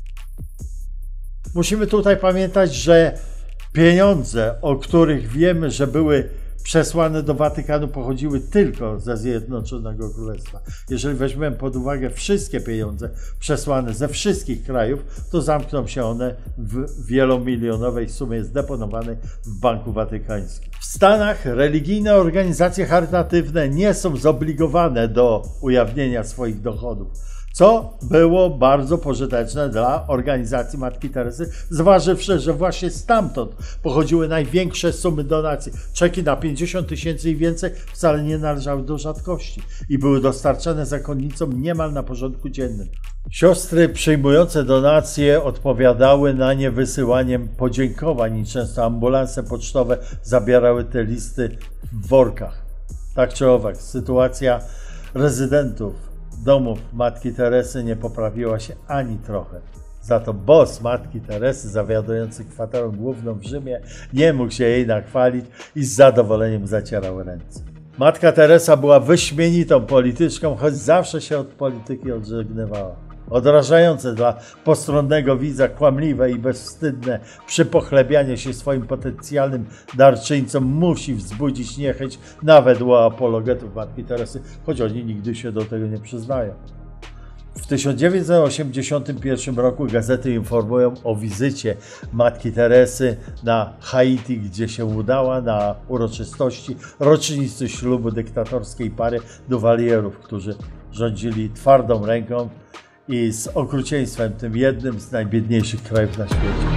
Musimy tutaj pamiętać, że pieniądze, o których wiemy, że były przesłane do Watykanu, pochodziły tylko ze Zjednoczonego Królestwa. Jeżeli weźmiemy pod uwagę wszystkie pieniądze przesłane ze wszystkich krajów, to zamkną się one w wielomilionowej sumie zdeponowanej w Banku Watykańskim. W Stanach religijne organizacje charytatywne nie są zobligowane do ujawnienia swoich dochodów. co było bardzo pożyteczne dla organizacji Matki Teresy, zważywszy, że właśnie stamtąd pochodziły największe sumy donacji. Czeki na 50 000 i więcej wcale nie należały do rzadkości i były dostarczane zakonnicom niemal na porządku dziennym. Siostry przyjmujące donacje odpowiadały na nie wysyłaniem podziękowań i często ambulanse pocztowe zabierały te listy w workach. Tak czy owak, sytuacja rezydentów domów Matki Teresy nie poprawiła się ani trochę. Za to boss Matki Teresy, zawiadujący kwaterą główną w Rzymie, nie mógł się jej nachwalić i z zadowoleniem zacierał ręce. Matka Teresa była wyśmienitą polityczką, choć zawsze się od polityki odżegnywała. Odrażające dla postronnego widza kłamliwe i bezwstydne przypochlebianie się swoim potencjalnym darczyńcom musi wzbudzić niechęć nawet u apologetów Matki Teresy, choć oni nigdy się do tego nie przyznają. W 1981 roku gazety informują o wizycie Matki Teresy na Haiti, gdzie się udała na uroczystości rocznicy ślubu dyktatorskiej pary Duvalierów, którzy rządzili twardą ręką i z okrucieństwem, tym jednym z najbiedniejszych krajów na świecie.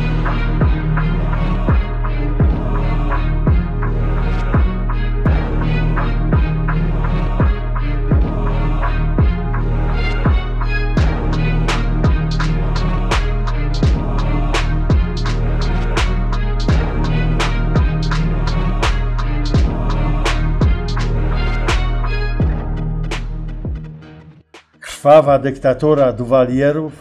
Krwawa dyktatura Duvalierów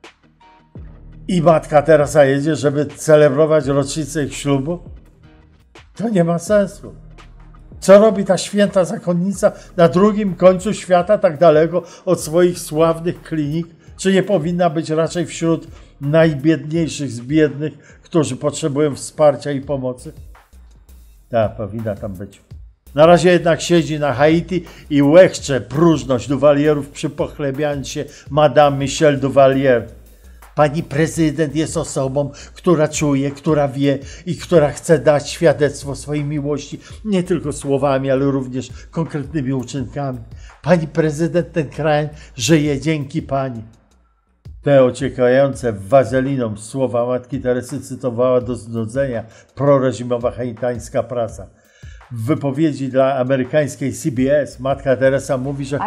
i Matka Teresa jedzie, żeby celebrować rocznicę ich ślubu? To nie ma sensu. Co robi ta święta zakonnica na drugim końcu świata, tak daleko od swoich sławnych klinik? Czy nie powinna być raczej wśród najbiedniejszych z biednych, którzy potrzebują wsparcia i pomocy? Tak, powinna tam być. Na razie jednak siedzi na Haiti i łechcze próżność Duvalierów, przypochlebiając się Madame Michelle Duvalier. Pani prezydent jest osobą, która czuje, która wie i która chce dać świadectwo swojej miłości nie tylko słowami, ale również konkretnymi uczynkami. Pani prezydent, ten kraj żyje dzięki pani. Te ociekające wazeliną słowa Matki Teresy cytowała do znudzenia proreżimowa haitańska prasa. W wypowiedzi dla amerykańskiej CBS Matka Teresa mówi, że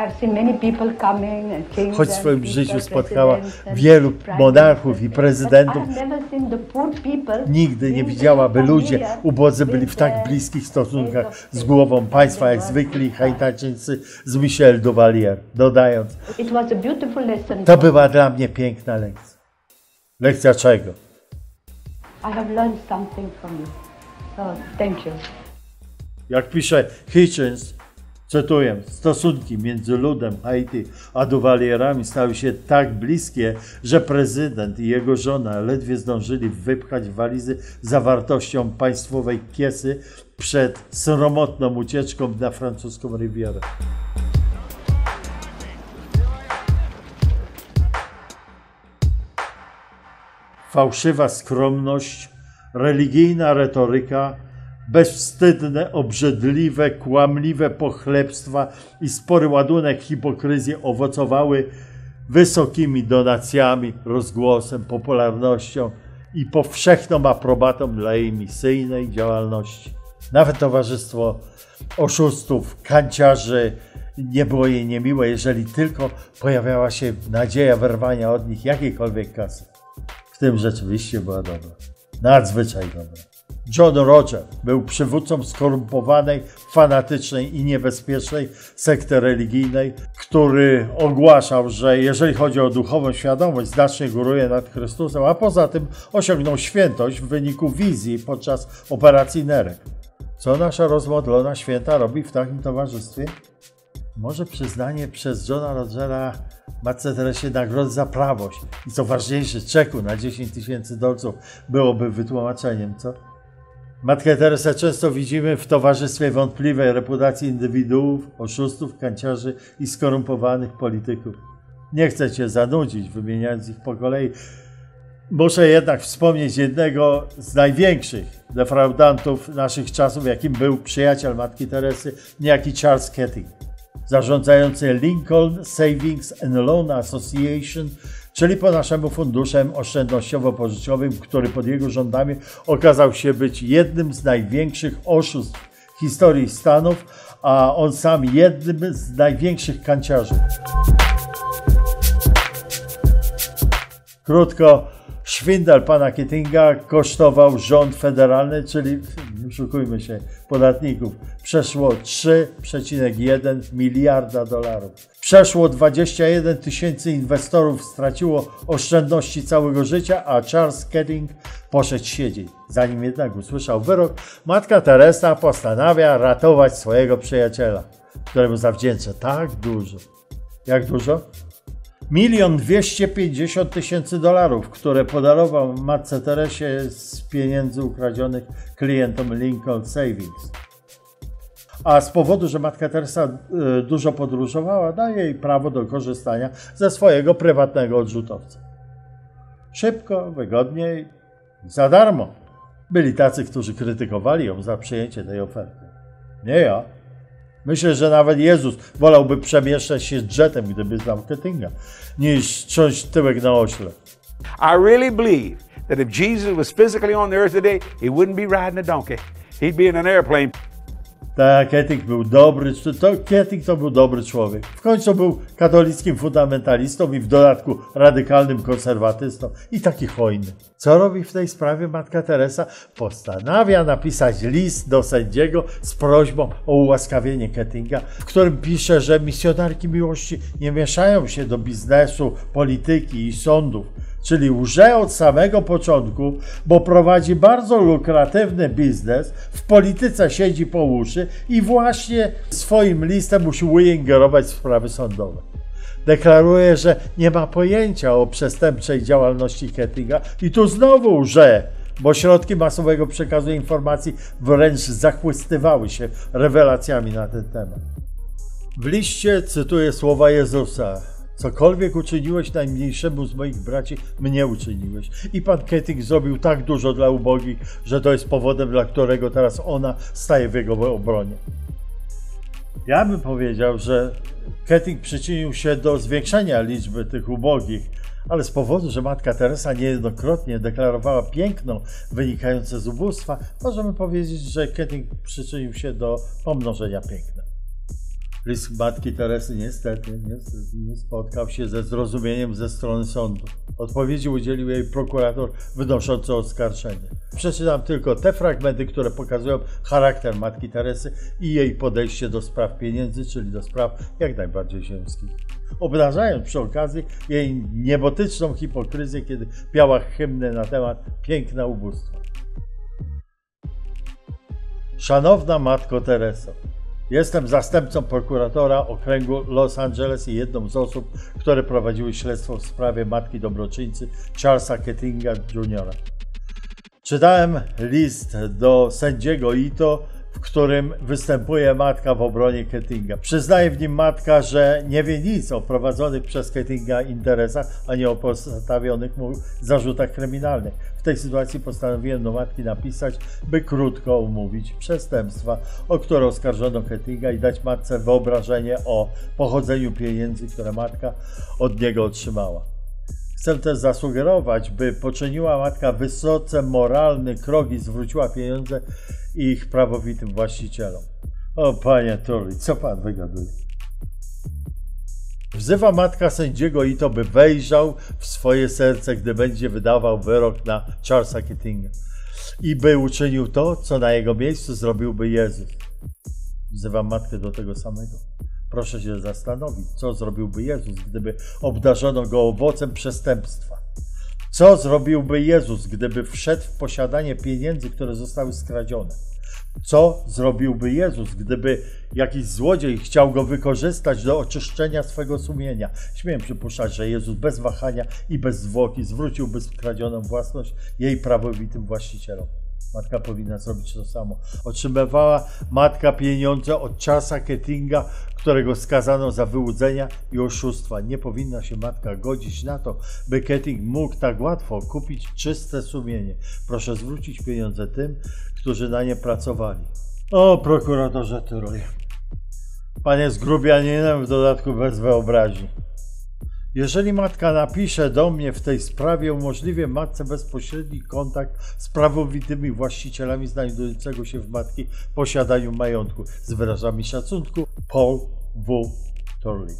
choć w swoim życiu spotkała wielu monarchów i prezydentów, nigdy nie widziała, by ludzie ubodzy byli w tak bliskich stosunkach z głową państwa, jak zwykli Haitańczycy z Michelle Duvalier, dodając: to była dla mnie piękna lekcja. Lekcja czego? I have learned something from you. So, thank you. Jak pisze Hitchens, cytuję, stosunki między ludem Haiti a Duvalierami stały się tak bliskie, że prezydent i jego żona ledwie zdążyli wypchać walizy zawartością państwowej kiesy przed sromotną ucieczką na francuską Rivierę. Fałszywa skromność, religijna retoryka, bezwstydne, obrzydliwe, kłamliwe pochlebstwa i spory ładunek hipokryzji owocowały wysokimi donacjami, rozgłosem, popularnością i powszechną aprobatą dla jej misyjnej działalności. Nawet towarzystwo oszustów, kanciarzy nie było jej niemiłe, jeżeli tylko pojawiała się nadzieja wyrwania od nich jakiejkolwiek kasy. W tym rzeczywiście była dobra. Nadzwyczaj dobra. John Roger był przywódcą skorumpowanej, fanatycznej i niebezpiecznej sekty religijnej, który ogłaszał, że jeżeli chodzi o duchową świadomość, znacznie góruje nad Chrystusem, a poza tym osiągnął świętość w wyniku wizji podczas operacji Nerek. Co nasza rozmodlona święta robi w takim towarzystwie? Może przyznanie przez Johna Rogera Matce Teresie nagrody za prawość i co ważniejsze, czeku na $10,000 byłoby wytłumaczeniem, co? Matkę Teresę często widzimy w towarzystwie wątpliwej reputacji indywiduów, oszustów, kanciarzy i skorumpowanych polityków. Nie chcę cię zanudzić, wymieniając ich po kolei. Muszę jednak wspomnieć jednego z największych defraudantów naszych czasów, jakim był przyjaciel Matki Teresy, niejaki Charles Kettling. zarządzający Lincoln Savings and Loan Association, czyli po naszemu funduszem oszczędnościowo-pożyczkowym, który pod jego rządami okazał się być jednym z największych oszustw w historii Stanów, a on sam jednym z największych kanciarzy. Krótko, szwindel pana Kettinga kosztował rząd federalny, czyli, nie oszukujmy się, podatników, przeszło 3,1 miliarda dolarów. Przeszło 21 tysięcy inwestorów straciło oszczędności całego życia, a Charles Ketting poszedł siedzieć. Zanim jednak usłyszał wyrok, matka Teresa postanawia ratować swojego przyjaciela, któremu zawdzięcza tak dużo. Jak dużo? 1 250 000 dolarów, które podarował matce Teresie z pieniędzy ukradzionych klientom Lincoln Savings. A z powodu, że matka Teresa dużo podróżowała, daje jej prawo do korzystania ze swojego prywatnego odrzutowca. Szybko, wygodniej, za darmo. Byli tacy, którzy krytykowali ją za przyjęcie tej oferty. Nie ja. Myślę, że nawet Jezus wolałby przemieszczać się jetem, gdyby znał Kettinga, niż trząść tyłek na ośle. I really believe that if Jesus was physically on the earth today, he wouldn't be riding a donkey. He'd be in an airplane. Tak, Ketting był dobry, Ketting to był dobry człowiek. W końcu był katolickim fundamentalistą i w dodatku radykalnym konserwatystą i taki hojny. Co robi w tej sprawie matka Teresa? Postanawia napisać list do sędziego z prośbą o ułaskawienie Kettinga, w którym pisze, że misjonarki miłości nie mieszają się do biznesu, polityki i sądów, czyli łże od samego początku, bo prowadzi bardzo lukratywny biznes, w polityce siedzi po uszy i właśnie swoim listem usiłuje ingerować w sprawy sądowe. Deklaruje, że nie ma pojęcia o przestępczej działalności Kettinga i tu znowu łże, bo środki masowego przekazu informacji wręcz zachwystywały się rewelacjami na ten temat. W liście cytuję słowa Jezusa: cokolwiek uczyniłeś najmniejszemu z moich braci, mnie uczyniłeś. I pan Ketting zrobił tak dużo dla ubogich, że to jest powodem, dla którego teraz ona staje w jego obronie. Ja bym powiedział, że Ketting przyczynił się do zwiększenia liczby tych ubogich, ale z powodu, że matka Teresa niejednokrotnie deklarowała piękno wynikające z ubóstwa, możemy powiedzieć, że Ketting przyczynił się do pomnożenia piękna. List matki Teresy niestety nie spotkał się ze zrozumieniem ze strony sądu. Odpowiedzi udzielił jej prokurator wnoszący oskarżenie. Przeczytam tylko te fragmenty, które pokazują charakter matki Teresy i jej podejście do spraw pieniędzy, czyli do spraw jak najbardziej ziemskich. Obnażając przy okazji jej niebotyczną hipokryzję, kiedy piała hymny na temat piękna ubóstwa. Szanowna matko Tereso, jestem zastępcą prokuratora okręgu Los Angeles i jedną z osób, które prowadziły śledztwo w sprawie matki dobroczyńcy Charlesa Kettinga Jr. Czytałem list do sędziego Ito, w którym występuje matka w obronie Kettinga. Przyznaje w nim matka, że nie wie nic o prowadzonych przez Kettinga interesach, ani o postawionych mu zarzutach kryminalnych. W tej sytuacji postanowiłem do matki napisać, by krótko omówić przestępstwa, o które oskarżono Kettinga i dać matce wyobrażenie o pochodzeniu pieniędzy, które matka od niego otrzymała. Chcę też zasugerować, by poczyniła matka wysoce moralny krok i zwróciła pieniądze ich prawowitym właścicielom. O panie Turley, co pan wygaduje? Wzywa matka sędziego Ito, by wejrzał w swoje serce, gdy będzie wydawał wyrok na Charlesa Kettinga i by uczynił to, co na jego miejscu zrobiłby Jezus. Wzywam matkę do tego samego. Proszę się zastanowić, co zrobiłby Jezus, gdyby obdarzono go owocem przestępstwa. Co zrobiłby Jezus, gdyby wszedł w posiadanie pieniędzy, które zostały skradzione? Co zrobiłby Jezus, gdyby jakiś złodziej chciał go wykorzystać do oczyszczenia swego sumienia? Śmiem przypuszczać, że Jezus bez wahania i bez zwłoki zwróciłby skradzioną własność jej prawowitym właścicielom. Matka powinna zrobić to samo. Otrzymywała matka pieniądze od Charlesa Kettinga, którego skazano za wyłudzenia i oszustwa. Nie powinna się matka godzić na to, by Ketting mógł tak łatwo kupić czyste sumienie. Proszę zwrócić pieniądze tym, którzy na nie pracowali. O, prokuratorze Turley. Pan jest grubianinem, w dodatku bez wyobraźni. Jeżeli matka napisze do mnie w tej sprawie, umożliwię matce bezpośredni kontakt z prawowitymi właścicielami znajdującego się w matki posiadaniu majątku. Z wyrazami szacunku, Paul W. Turley.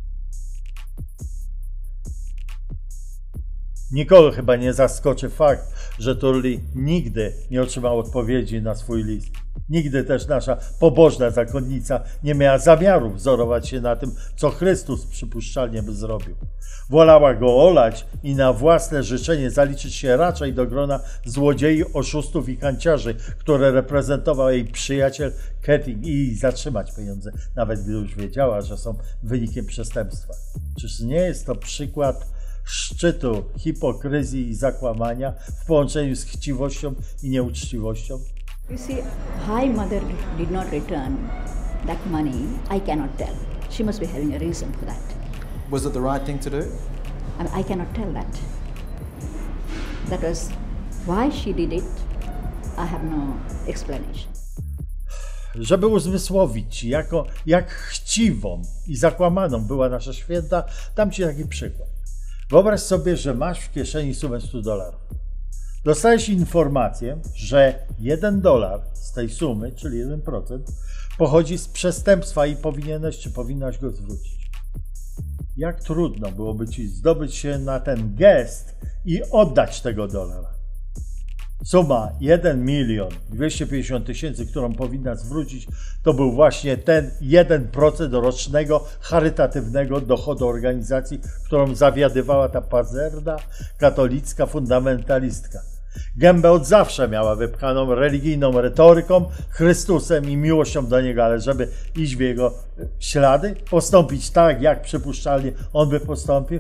Nikogo chyba nie zaskoczy fakt, że Turley nigdy nie otrzymał odpowiedzi na swój list. Nigdy też nasza pobożna zakonnica nie miała zamiaru wzorować się na tym, co Chrystus przypuszczalnie by zrobił. Wolała go olać i na własne życzenie zaliczyć się raczej do grona złodziei, oszustów i kanciarzy, które reprezentował jej przyjaciel Ketting, i zatrzymać pieniądze, nawet gdy już wiedziała, że są wynikiem przestępstwa. Czyż nie jest to przykład szczytu hipokryzji i zakłamania w połączeniu z chciwością i nieuczciwością? You see, why mother did not return that money, I cannot tell. She must be having a reason for that. Was it the right thing to do? I cannot tell that. That was why she did it. I have no explanation. Żeby uzmysłowić, jak chciwą i zakłamaną była nasza święta, dam Ci taki przykład. Wyobraź sobie, że masz w kieszeni sumę $100. Dostajesz informację, że $1 z tej sumy, czyli 1%, pochodzi z przestępstwa i powinieneś czy powinnaś go zwrócić. Jak trudno byłoby Ci zdobyć się na ten gest i oddać tego dolara. Suma 1 250 000, którą powinna zwrócić, to był właśnie ten 1% rocznego charytatywnego dochodu organizacji, którą zawiadywała ta pazerna katolicka fundamentalistka. Gębę od zawsze miała wypchaną religijną retoryką, Chrystusem i miłością do Niego, ale żeby iść w Jego ślady, postąpić tak, jak przypuszczalnie On by postąpił,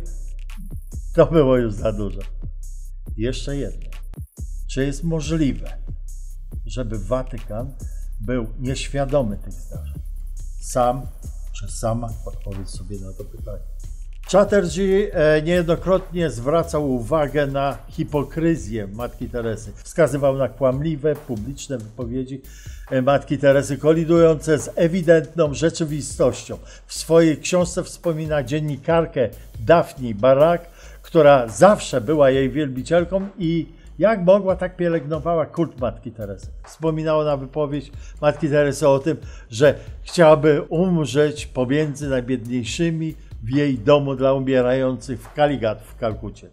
to było już za dużo. Jeszcze jedno. Czy jest możliwe, żeby Watykan był nieświadomy tych zdarzeń? Sam czy sama? Odpowiedz sobie na to pytanie. Chatterjee niejednokrotnie zwracał uwagę na hipokryzję Matki Teresy. Wskazywał na kłamliwe, publiczne wypowiedzi Matki Teresy, kolidujące z ewidentną rzeczywistością. W swojej książce wspomina dziennikarkę Daphne Barak, która zawsze była jej wielbicielką i jak mogła, tak pielęgnowała kult Matki Teresy. Wspominała na wypowiedź Matki Teresy o tym, że chciałaby umrzeć pomiędzy najbiedniejszymi w jej domu dla umierających w Kaligat w Kalkucie.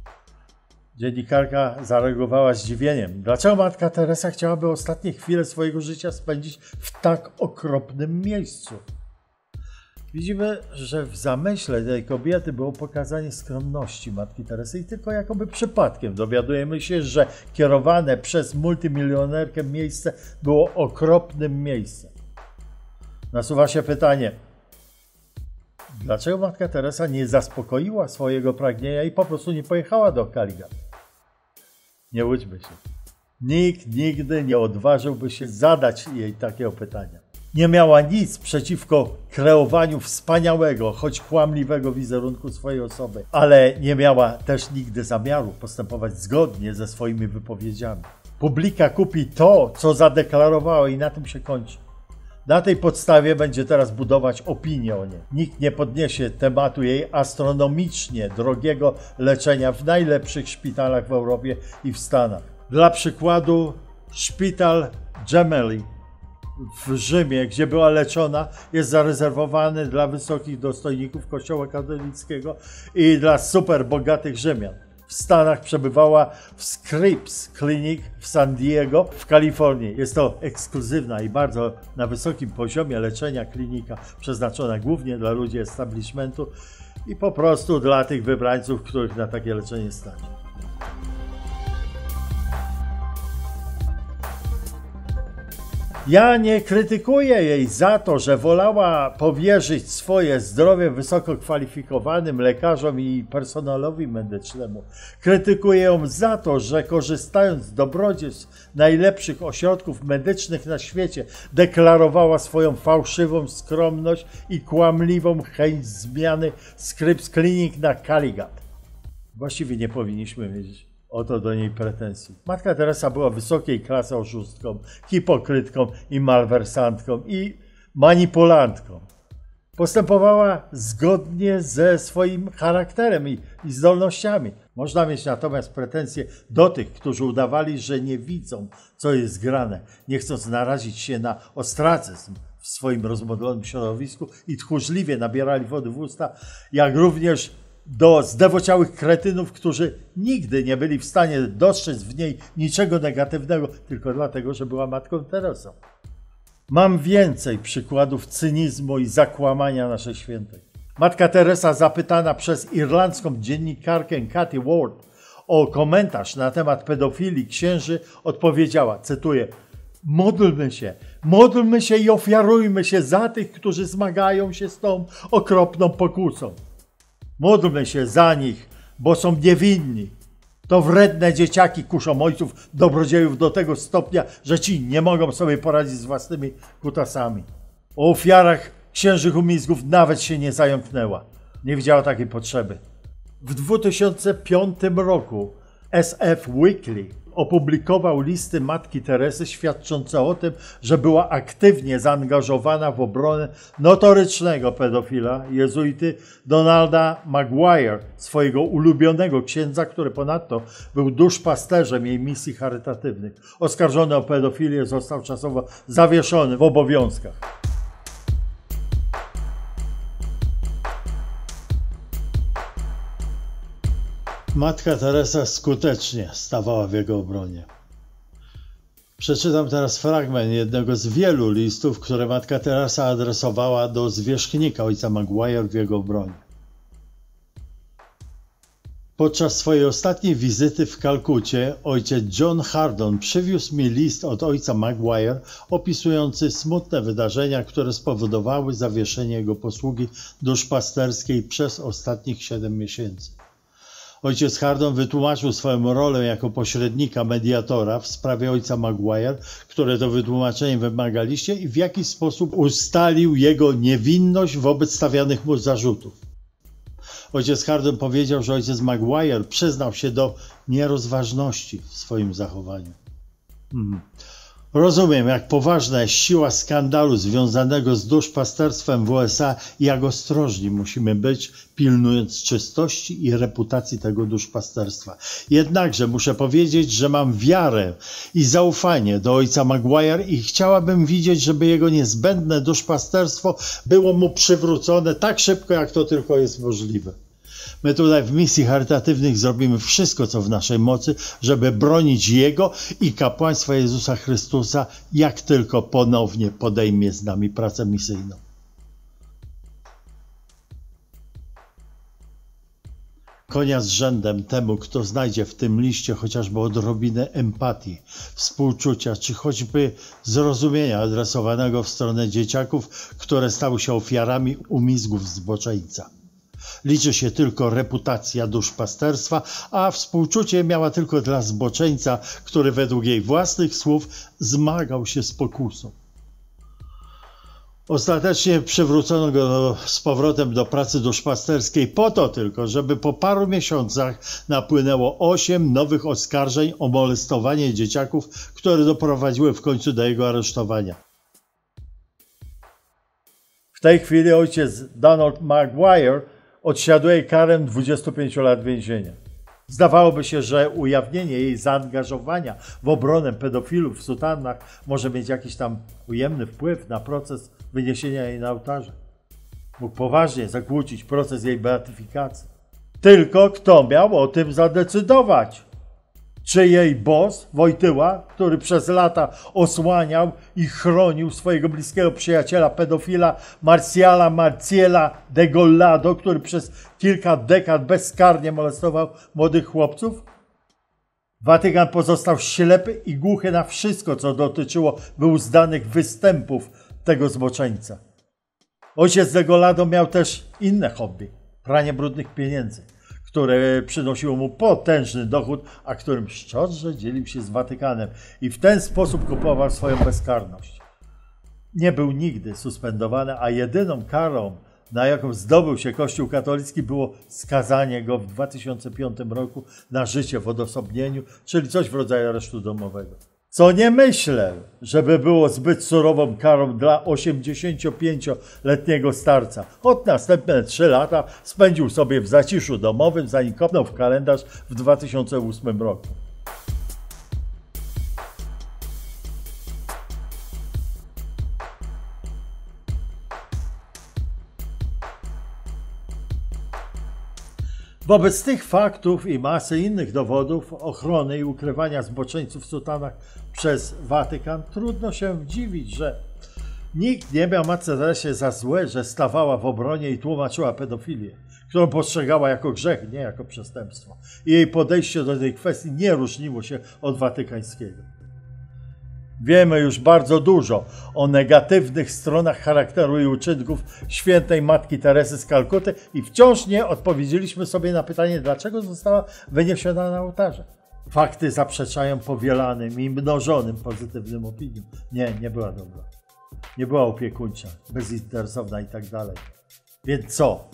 Dziennikarka zareagowała zdziwieniem. Dlaczego Matka Teresa chciałaby ostatnie chwile swojego życia spędzić w tak okropnym miejscu? Widzimy, że w zamyśle tej kobiety było pokazanie skromności Matki Teresy i tylko jakoby przypadkiem dowiadujemy się, że kierowane przez multimilionerkę miejsce było okropnym miejscem. Nasuwa się pytanie, dlaczego Matka Teresa nie zaspokoiła swojego pragnienia i po prostu nie pojechała do Kaligat? Nie łudźmy się. Nikt nigdy nie odważyłby się zadać jej takiego pytania. Nie miała nic przeciwko kreowaniu wspaniałego, choć kłamliwego wizerunku swojej osoby, ale nie miała też nigdy zamiaru postępować zgodnie ze swoimi wypowiedziami. Publika kupi to, co zadeklarowała i na tym się kończy. Na tej podstawie będzie teraz budować opinię o niej. Nikt nie podniesie tematu jej astronomicznie drogiego leczenia w najlepszych szpitalach w Europie i w Stanach. Dla przykładu szpital Gemelli w Rzymie, gdzie była leczona, jest zarezerwowany dla wysokich dostojników Kościoła katolickiego i dla super bogatych Rzymian. W Stanach przebywała w Scripps Clinic w San Diego w Kalifornii. Jest to ekskluzywna i bardzo na wysokim poziomie leczenia klinika, przeznaczona głównie dla ludzi establishmentu i po prostu dla tych wybrańców, których na takie leczenie stać. Ja nie krytykuję jej za to, że wolała powierzyć swoje zdrowie wysoko kwalifikowanym lekarzom i personelowi medycznemu. Krytykuję ją za to, że korzystając z dobrodziejstw najlepszych ośrodków medycznych na świecie, deklarowała swoją fałszywą skromność i kłamliwą chęć zmiany Scripps Clinic na Kaligat. Właściwie nie powinniśmy mieć o to do niej pretensji. Matka Teresa była wysokiej klasy oszustką, hipokrytką i malwersantką i manipulantką. Postępowała zgodnie ze swoim charakterem i zdolnościami. Można mieć natomiast pretensje do tych, którzy udawali, że nie widzą, co jest grane, nie chcąc narazić się na ostracyzm w swoim rozmodlonym środowisku i tchórzliwie nabierali wody w usta, jak również do zdewociałych kretynów, którzy nigdy nie byli w stanie dostrzec w niej niczego negatywnego, tylko dlatego, że była Matką Teresą. Mam więcej przykładów cynizmu i zakłamania naszej świętej. Matka Teresa, zapytana przez irlandzką dziennikarkę Cathy Ward o komentarz na temat pedofilii księży, odpowiedziała, cytuję: módlmy się i ofiarujmy się za tych, którzy zmagają się z tą okropną pokusą. Módlmy się za nich, bo są niewinni. To wredne dzieciaki kuszą ojców dobrodziejów do tego stopnia, że ci nie mogą sobie poradzić z własnymi kutasami. O ofiarach księżych umizgów nawet się nie zająknęła. Nie widziała takiej potrzeby. W 2005 roku SF Weekly opublikował listy Matki Teresy świadczące o tym, że była aktywnie zaangażowana w obronę notorycznego pedofila, jezuity Donalda Maguire, swojego ulubionego księdza, który ponadto był duszpasterzem jej misji charytatywnych. Oskarżony o pedofilię został czasowo zawieszony w obowiązkach. Matka Teresa skutecznie stawała w jego obronie. Przeczytam teraz fragment jednego z wielu listów, które Matka Teresa adresowała do zwierzchnika ojca Maguire w jego obronie. Podczas swojej ostatniej wizyty w Kalkucie ojciec John Hardon przywiózł mi list od ojca Maguire opisujący smutne wydarzenia, które spowodowały zawieszenie jego posługi duszpasterskiej przez ostatnich 7 miesięcy. Ojciec Hardon wytłumaczył swoją rolę jako pośrednika, mediatora w sprawie ojca Maguire, które to wytłumaczenie wymagaliście, i w jaki sposób ustalił jego niewinność wobec stawianych mu zarzutów. Ojciec Hardon powiedział, że ojciec Maguire przyznał się do nierozważności w swoim zachowaniu. Rozumiem, jak poważna jest siła skandalu związanego z duszpasterstwem w USA i jak ostrożni musimy być, pilnując czystości i reputacji tego duszpasterstwa. Jednakże muszę powiedzieć, że mam wiarę i zaufanie do ojca Maguire i chciałabym widzieć, żeby jego niezbędne duszpasterstwo było mu przywrócone tak szybko, jak to tylko jest możliwe. My tutaj w misji charytatywnych zrobimy wszystko, co w naszej mocy, żeby bronić Jego i kapłaństwa Jezusa Chrystusa, jak tylko ponownie podejmie z nami pracę misyjną. Konia z rzędem temu, kto znajdzie w tym liście chociażby odrobinę empatii, współczucia, czy choćby zrozumienia adresowanego w stronę dzieciaków, które stały się ofiarami umizgów zboczeńca. Liczy się tylko reputacja duszpasterstwa, a współczucie miała tylko dla zboczeńca, który według jej własnych słów zmagał się z pokusą. Ostatecznie przywrócono go z powrotem do pracy duszpasterskiej po to tylko, żeby po paru miesiącach napłynęło 8 nowych oskarżeń o molestowanie dzieciaków, które doprowadziły w końcu do jego aresztowania. W tej chwili ojciec Donald Maguire odsiaduje karę 25 lat więzienia. Zdawałoby się, że ujawnienie jej zaangażowania w obronę pedofilów w sutannach może mieć jakiś tam ujemny wpływ na proces wyniesienia jej na ołtarze. Mógł poważnie zakłócić proces jej beatyfikacji. Tylko kto miał o tym zadecydować? Czy jej boss, Wojtyła, który przez lata osłaniał i chronił swojego bliskiego przyjaciela pedofila Marciela de Gollado, który przez kilka dekad bezkarnie molestował młodych chłopców? Watykan pozostał ślepy i głuchy na wszystko, co dotyczyło wyuzdanych występów tego zboczeńca. Ojciec de Gollado miał też inne hobby, pranie brudnych pieniędzy, które przynosiło mu potężny dochód, a którym szczodrze dzielił się z Watykanem i w ten sposób kupował swoją bezkarność. Nie był nigdy suspendowany, a jedyną karą, na jaką zdobył się Kościół katolicki, było skazanie go w 2005 roku na życie w odosobnieniu, czyli coś w rodzaju aresztu domowego. Co nie myślę, żeby było zbyt surową karą dla 85-letniego starca. Od następne 3 lata spędził sobie w zaciszu domowym, zanim kopnął w kalendarz w 2008 roku. Wobec tych faktów i masy innych dowodów ochrony i ukrywania zboczeńców w sutanach przez Watykan trudno się dziwić, że nikt nie miał Matce Teresie za złe, że stawała w obronie i tłumaczyła pedofilię, którą postrzegała jako grzech, nie jako przestępstwo. I jej podejście do tej kwestii nie różniło się od watykańskiego. Wiemy już bardzo dużo o negatywnych stronach charakteru i uczynków świętej Matki Teresy z Kalkuty i wciąż nie odpowiedzieliśmy sobie na pytanie, dlaczego została wyniesiona na ołtarze. Fakty zaprzeczają powielanym i mnożonym pozytywnym opiniom. Nie była dobra. Nie była opiekuńcza, bezinteresowna i tak dalej. Więc co?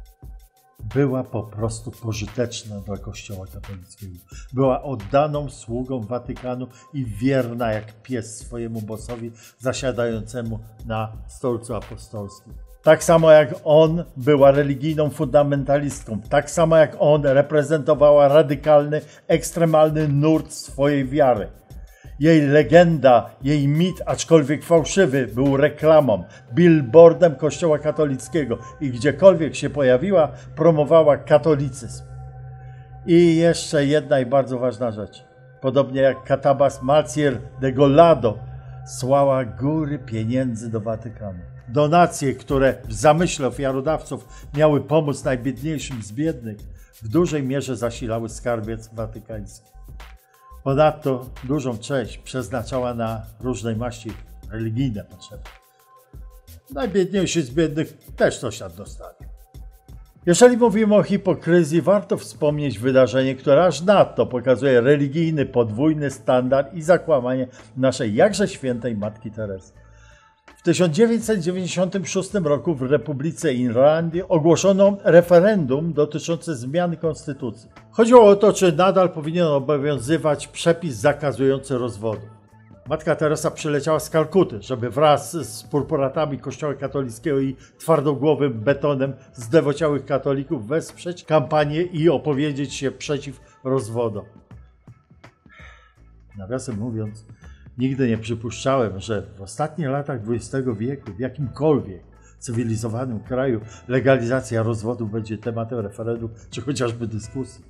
Była po prostu pożyteczna dla Kościoła katolickiego. Była oddaną sługą Watykanu i wierna jak pies swojemu bossowi zasiadającemu na stolcu apostolskim. Tak samo jak on była religijną fundamentalistką, tak samo jak on reprezentowała radykalny, ekstremalny nurt swojej wiary. Jej legenda, jej mit, aczkolwiek fałszywy, był reklamą, billboardem Kościoła katolickiego i gdziekolwiek się pojawiła, promowała katolicyzm. I jeszcze jedna i bardzo ważna rzecz. Podobnie jak Catabas Malcier de Golado słała góry pieniędzy do Watykanu. Donacje, które w zamyśle ofiarodawców miały pomóc najbiedniejszym z biednych, w dużej mierze zasilały skarbiec watykański. Ponadto dużą część przeznaczała na różnej maści religijne potrzeby. Najbiedniejsi z biednych też coś tam dostali. Jeżeli mówimy o hipokryzji, warto wspomnieć wydarzenie, które aż nadto pokazuje religijny podwójny standard i zakłamanie naszej jakże świętej Matki Teresy. W 1996 roku w Republice Irlandii ogłoszono referendum dotyczące zmiany konstytucji. Chodziło o to, czy nadal powinien obowiązywać przepis zakazujący rozwodu. Matka Teresa przyleciała z Kalkuty, żeby wraz z purpuratami Kościoła katolickiego i twardogłowym betonem zdewociałych katolików wesprzeć kampanię i opowiedzieć się przeciw rozwodom. Nawiasem mówiąc, nigdy nie przypuszczałem, że w ostatnich latach XX wieku w jakimkolwiek cywilizowanym kraju legalizacja rozwodu będzie tematem referendum czy chociażby dyskusji.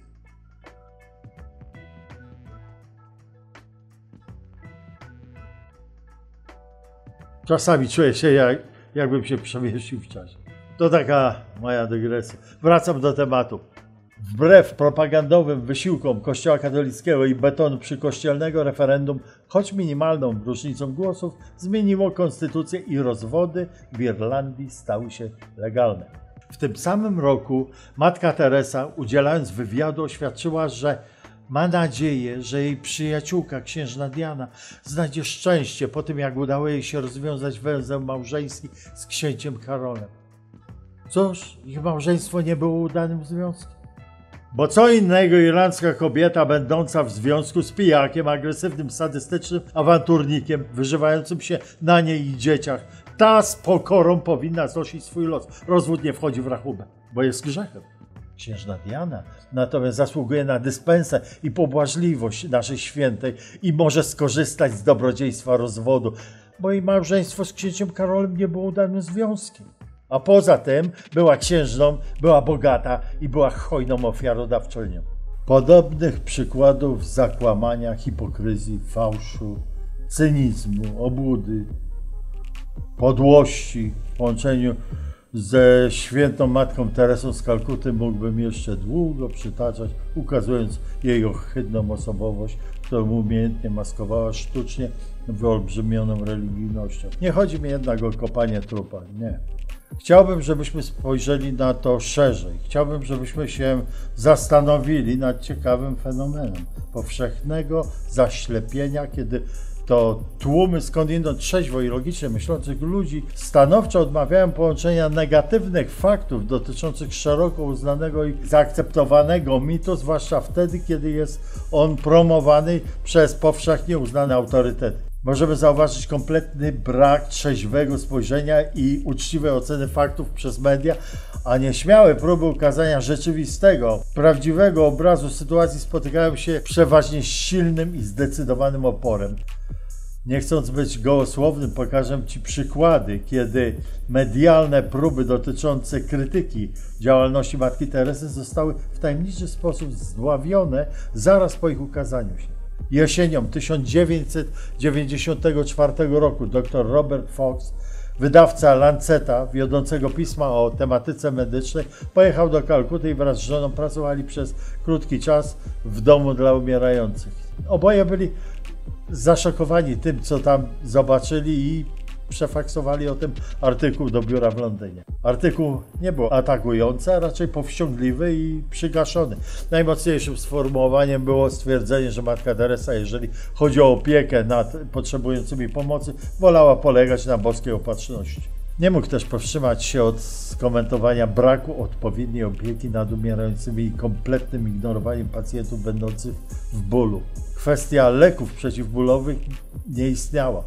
Czasami czuję się, jakbym się przemieścił w czasie. To taka moja dygresja. Wracam do tematu. Wbrew propagandowym wysiłkom Kościoła katolickiego i betonu przykościelnego referendum, choć minimalną różnicą głosów, zmieniło konstytucję i rozwody w Irlandii stały się legalne. W tym samym roku Matka Teresa, udzielając wywiadu, oświadczyła, że ma nadzieję, że jej przyjaciółka, księżna Diana, znajdzie szczęście po tym, jak udało jej się rozwiązać węzeł małżeński z księciem Karolem. Cóż, ich małżeństwo nie było udanym związkiem. Bo co innego irlandzka kobieta będąca w związku z pijakiem, agresywnym, sadystycznym awanturnikiem, wyżywającym się na niej i dzieciach, ta z pokorą powinna znosić swój los. Rozwód nie wchodzi w rachubę, bo jest grzechem. Księżna Diana natomiast zasługuje na dyspensę i pobłażliwość naszej świętej i może skorzystać z dobrodziejstwa rozwodu, bo jej małżeństwo z księciem Karolem nie było udanym związkiem. A poza tym była księżną, była bogata i była hojną ofiarodawczynią. Podobnych przykładów zakłamania, hipokryzji, fałszu, cynizmu, obłudy, podłości w połączeniu ze świętą Matką Teresą z Kalkuty mógłbym jeszcze długo przytaczać, ukazując jej ohydną osobowość, którą umiejętnie maskowała sztucznie wyolbrzymioną religijnością. Nie chodzi mi jednak o kopanie trupa, nie. Chciałbym, żebyśmy spojrzeli na to szerzej. Chciałbym, żebyśmy się zastanowili nad ciekawym fenomenem powszechnego zaślepienia, kiedy to tłumy skądinąd trzeźwo i logicznie myślących ludzi stanowczo odmawiają połączenia negatywnych faktów dotyczących szeroko uznanego i zaakceptowanego mitu, zwłaszcza wtedy, kiedy jest on promowany przez powszechnie uznane autorytety. Możemy zauważyć kompletny brak trzeźwego spojrzenia i uczciwej oceny faktów przez media, a nieśmiałe próby ukazania rzeczywistego, prawdziwego obrazu sytuacji spotykają się przeważnie z silnym i zdecydowanym oporem. Nie chcąc być gołosłownym, pokażę Ci przykłady, kiedy medialne próby dotyczące krytyki działalności Matki Teresy zostały w tajemniczy sposób zdławione zaraz po ich ukazaniu się. Jesienią 1994 roku dr Robert Fox, wydawca Lanceta, wiodącego pisma o tematyce medycznej, pojechał do Kalkuty i wraz z żoną pracowali przez krótki czas w domu dla umierających. Oboje byli zaszokowani tym, co tam zobaczyli i przefaksowali o tym artykuł do biura w Londynie. Artykuł nie był atakujący, a raczej powściągliwy i przygaszony. Najmocniejszym sformułowaniem było stwierdzenie, że Matka Teresa, jeżeli chodzi o opiekę nad potrzebującymi pomocy, wolała polegać na boskiej opatrzności. Nie mógł też powstrzymać się od skomentowania braku odpowiedniej opieki nad umierającymi i kompletnym ignorowaniem pacjentów będących w bólu. Kwestia leków przeciwbólowych nie istniała.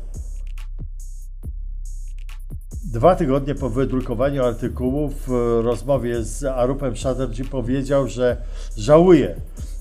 2 tygodnie po wydrukowaniu artykułu w rozmowie z Arupem Chatterjee powiedział, że żałuje,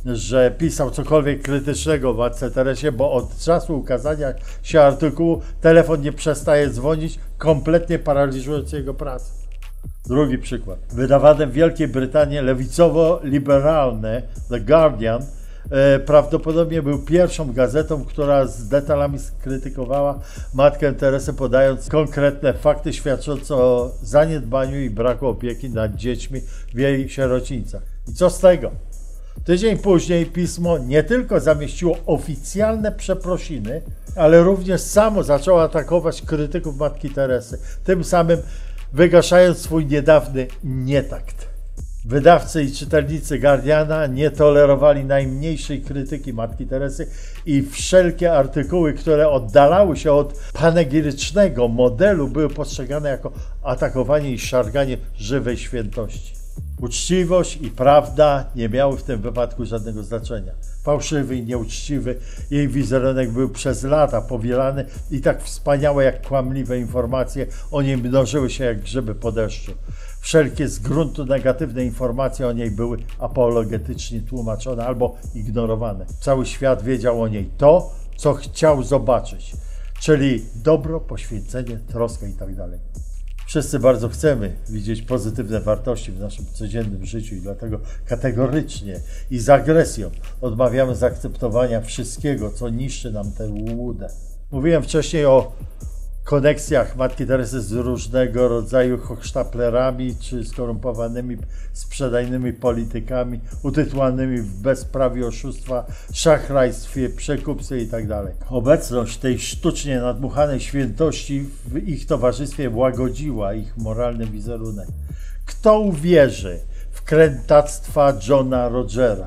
że pisał cokolwiek krytycznego o Matce Teresie, bo od czasu ukazania się artykułu telefon nie przestaje dzwonić, kompletnie paraliżując jego pracę. Drugi przykład. Wydawane w Wielkiej Brytanii lewicowo-liberalne The Guardian prawdopodobnie był pierwszą gazetą, która z detalami skrytykowała Matkę Teresę, podając konkretne fakty świadczące o zaniedbaniu i braku opieki nad dziećmi w jej sierocińcach. I co z tego? Tydzień później pismo nie tylko zamieściło oficjalne przeprosiny, ale również samo zaczęło atakować krytyków Matki Teresy, tym samym wygaszając swój niedawny nietakt. Wydawcy i czytelnicy Guardiana nie tolerowali najmniejszej krytyki Matki Teresy i wszelkie artykuły, które oddalały się od panegirycznego modelu, były postrzegane jako atakowanie i szarganie żywej świętości. Uczciwość i prawda nie miały w tym wypadku żadnego znaczenia. Fałszywy i nieuczciwy jej wizerunek był przez lata powielany i tak wspaniałe jak kłamliwe informacje o niej mnożyły się jak grzyby po deszczu. Wszelkie z gruntu negatywne informacje o niej były apologetycznie tłumaczone albo ignorowane. Cały świat wiedział o niej to, co chciał zobaczyć, czyli dobro, poświęcenie, troskę itd. Wszyscy bardzo chcemy widzieć pozytywne wartości w naszym codziennym życiu i dlatego kategorycznie i z agresją odmawiamy zaakceptowania wszystkiego, co niszczy nam tę łudę. Mówiłem wcześniej o koneksjach Matki Teresy z różnego rodzaju hochsztaplerami czy skorumpowanymi, sprzedajnymi politykami, utytułowanymi w bezprawiu, oszustwa, szachrajstwie, przekupstwie itd. Obecność tej sztucznie nadmuchanej świętości w ich towarzystwie łagodziła ich moralny wizerunek. Kto uwierzy w krętactwa Johna Rogera,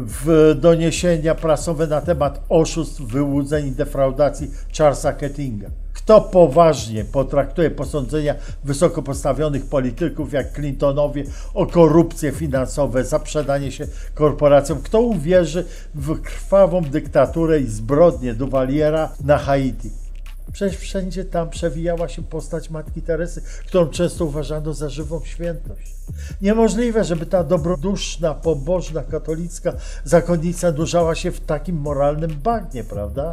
w doniesienia prasowe na temat oszustw, wyłudzeń i defraudacji Charlesa Kettinga? Kto poważnie potraktuje posądzenia wysoko postawionych polityków jak Clintonowie o korupcje finansowe, zaprzedanie się korporacjom? Kto uwierzy w krwawą dyktaturę i zbrodnie Duvaliera na Haiti? Przecież wszędzie tam przewijała się postać Matki Teresy, którą często uważano za żywą świętość. Niemożliwe, żeby ta dobroduszna, pobożna, katolicka zakonnica nurzała się w takim moralnym bagnie, prawda?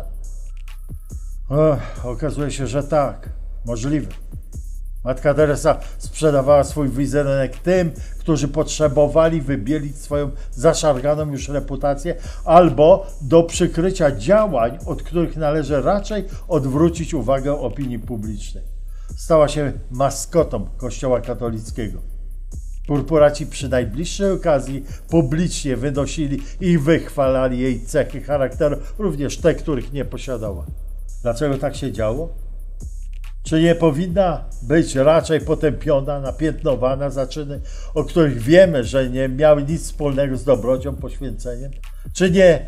Okazuje się, że tak. Możliwe. Matka Teresa sprzedawała swój wizerunek tym, którzy potrzebowali wybielić swoją zaszarganą już reputację, albo do przykrycia działań, od których należy raczej odwrócić uwagę opinii publicznej. Stała się maskotą Kościoła katolickiego. Purpuraci przy najbliższej okazji publicznie wynosili i wychwalali jej cechy charakteru, również te, których nie posiadała. Dlaczego tak się działo? Czy nie powinna być raczej potępiona, napiętnowana za czyny, o których wiemy, że nie miały nic wspólnego z dobrocią, poświęceniem? Czy nie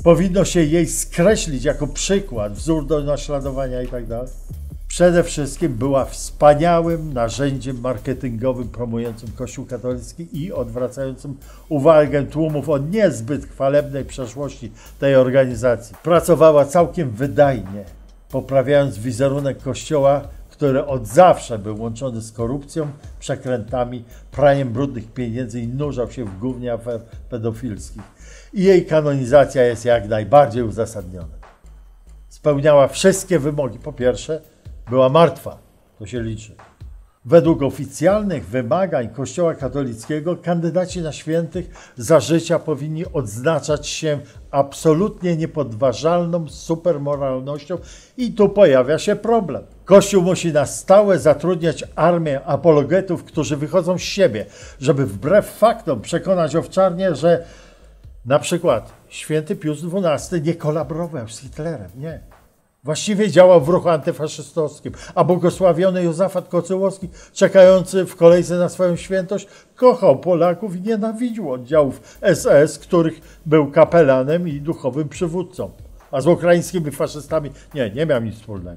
Powinno się jej skreślić jako przykład, wzór do naśladowania itd. Przede wszystkim była wspaniałym narzędziem marketingowym promującym Kościół katolicki i odwracającym uwagę tłumów od niezbyt chwalebnej przeszłości tej organizacji. Pracowała całkiem wydajnie, poprawiając wizerunek Kościoła, który od zawsze był łączony z korupcją, przekrętami, praniem brudnych pieniędzy i nurzał się w gównie afer pedofilskich. I jej kanonizacja jest jak najbardziej uzasadniona. Spełniała wszystkie wymogi. Po pierwsze, była martwa, to się liczy. Według oficjalnych wymagań Kościoła katolickiego kandydaci na świętych za życia powinni odznaczać się absolutnie niepodważalną supermoralnością i tu pojawia się problem. Kościół musi na stałe zatrudniać armię apologetów, którzy wychodzą z siebie, żeby wbrew faktom przekonać owczarnie, że na przykład święty Pius XII nie kolaborował z Hitlerem, nie. Właściwie działał w ruchu antyfaszystowskim, a błogosławiony Józefat Kocyłowski, czekający w kolejce na swoją świętość, kochał Polaków i nienawidził oddziałów SS, których był kapelanem i duchowym przywódcą. A z ukraińskimi faszystami nie miał nic wspólnego.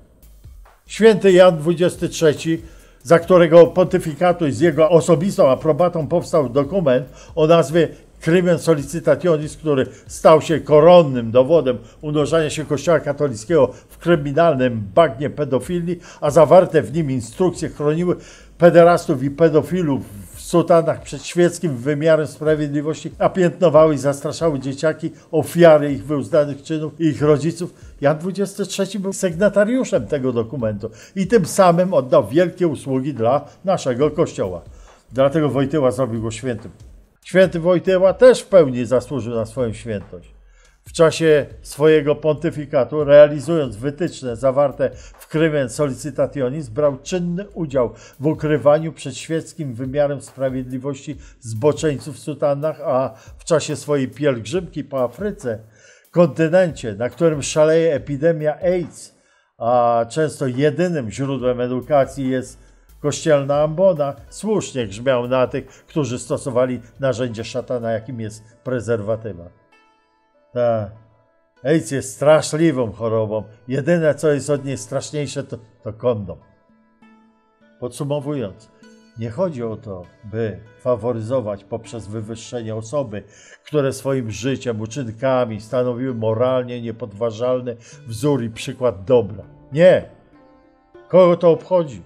Święty Jan XXIII, za którego pontyfikatu i z jego osobistą aprobatą powstał dokument o nazwie Crimen Sollicitationis, który stał się koronnym dowodem unurzania się Kościoła katolickiego w kryminalnym bagnie pedofilii, a zawarte w nim instrukcje chroniły pederastów i pedofilów w sutanach przed świeckim wymiarem sprawiedliwości, a piętnowały i zastraszały dzieciaki, ofiary ich wyuznanych czynów i ich rodziców. Jan XXIII był sygnatariuszem tego dokumentu i tym samym oddał wielkie usługi dla naszego Kościoła. Dlatego Wojtyła zrobił go świętym. Święty Wojtyła też w pełni zasłużył na swoją świętość. W czasie swojego pontyfikatu, realizując wytyczne zawarte w Crimen Sollicitationis, brał czynny udział w ukrywaniu przed świeckim wymiarem sprawiedliwości zboczeńców w sutannach, a w czasie swojej pielgrzymki po Afryce, kontynencie, na którym szaleje epidemia AIDS, a często jedynym źródłem edukacji jest kościelna ambona, słusznie grzmiał na tych, którzy stosowali narzędzie szatana, jakim jest prezerwatywa. Tak, AIDS jest straszliwą chorobą. Jedyne, co jest od niej straszniejsze, to kondom. Podsumowując, nie chodzi o to, by faworyzować poprzez wywyższenie osoby, które swoim życiem, uczynkami stanowiły moralnie niepodważalny wzór i przykład dobra. Nie! Kogo to obchodzi?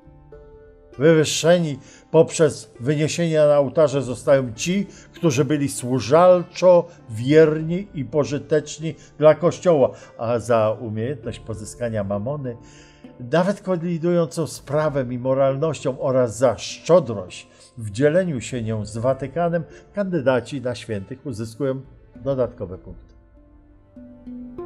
Wywyższeni poprzez wyniesienie na ołtarze zostają ci, którzy byli służalczo wierni i pożyteczni dla Kościoła, a za umiejętność pozyskania mamony, nawet kolidującą z prawem i moralnością oraz za szczodrość w dzieleniu się nią z Watykanem, kandydaci na świętych uzyskują dodatkowe punkty.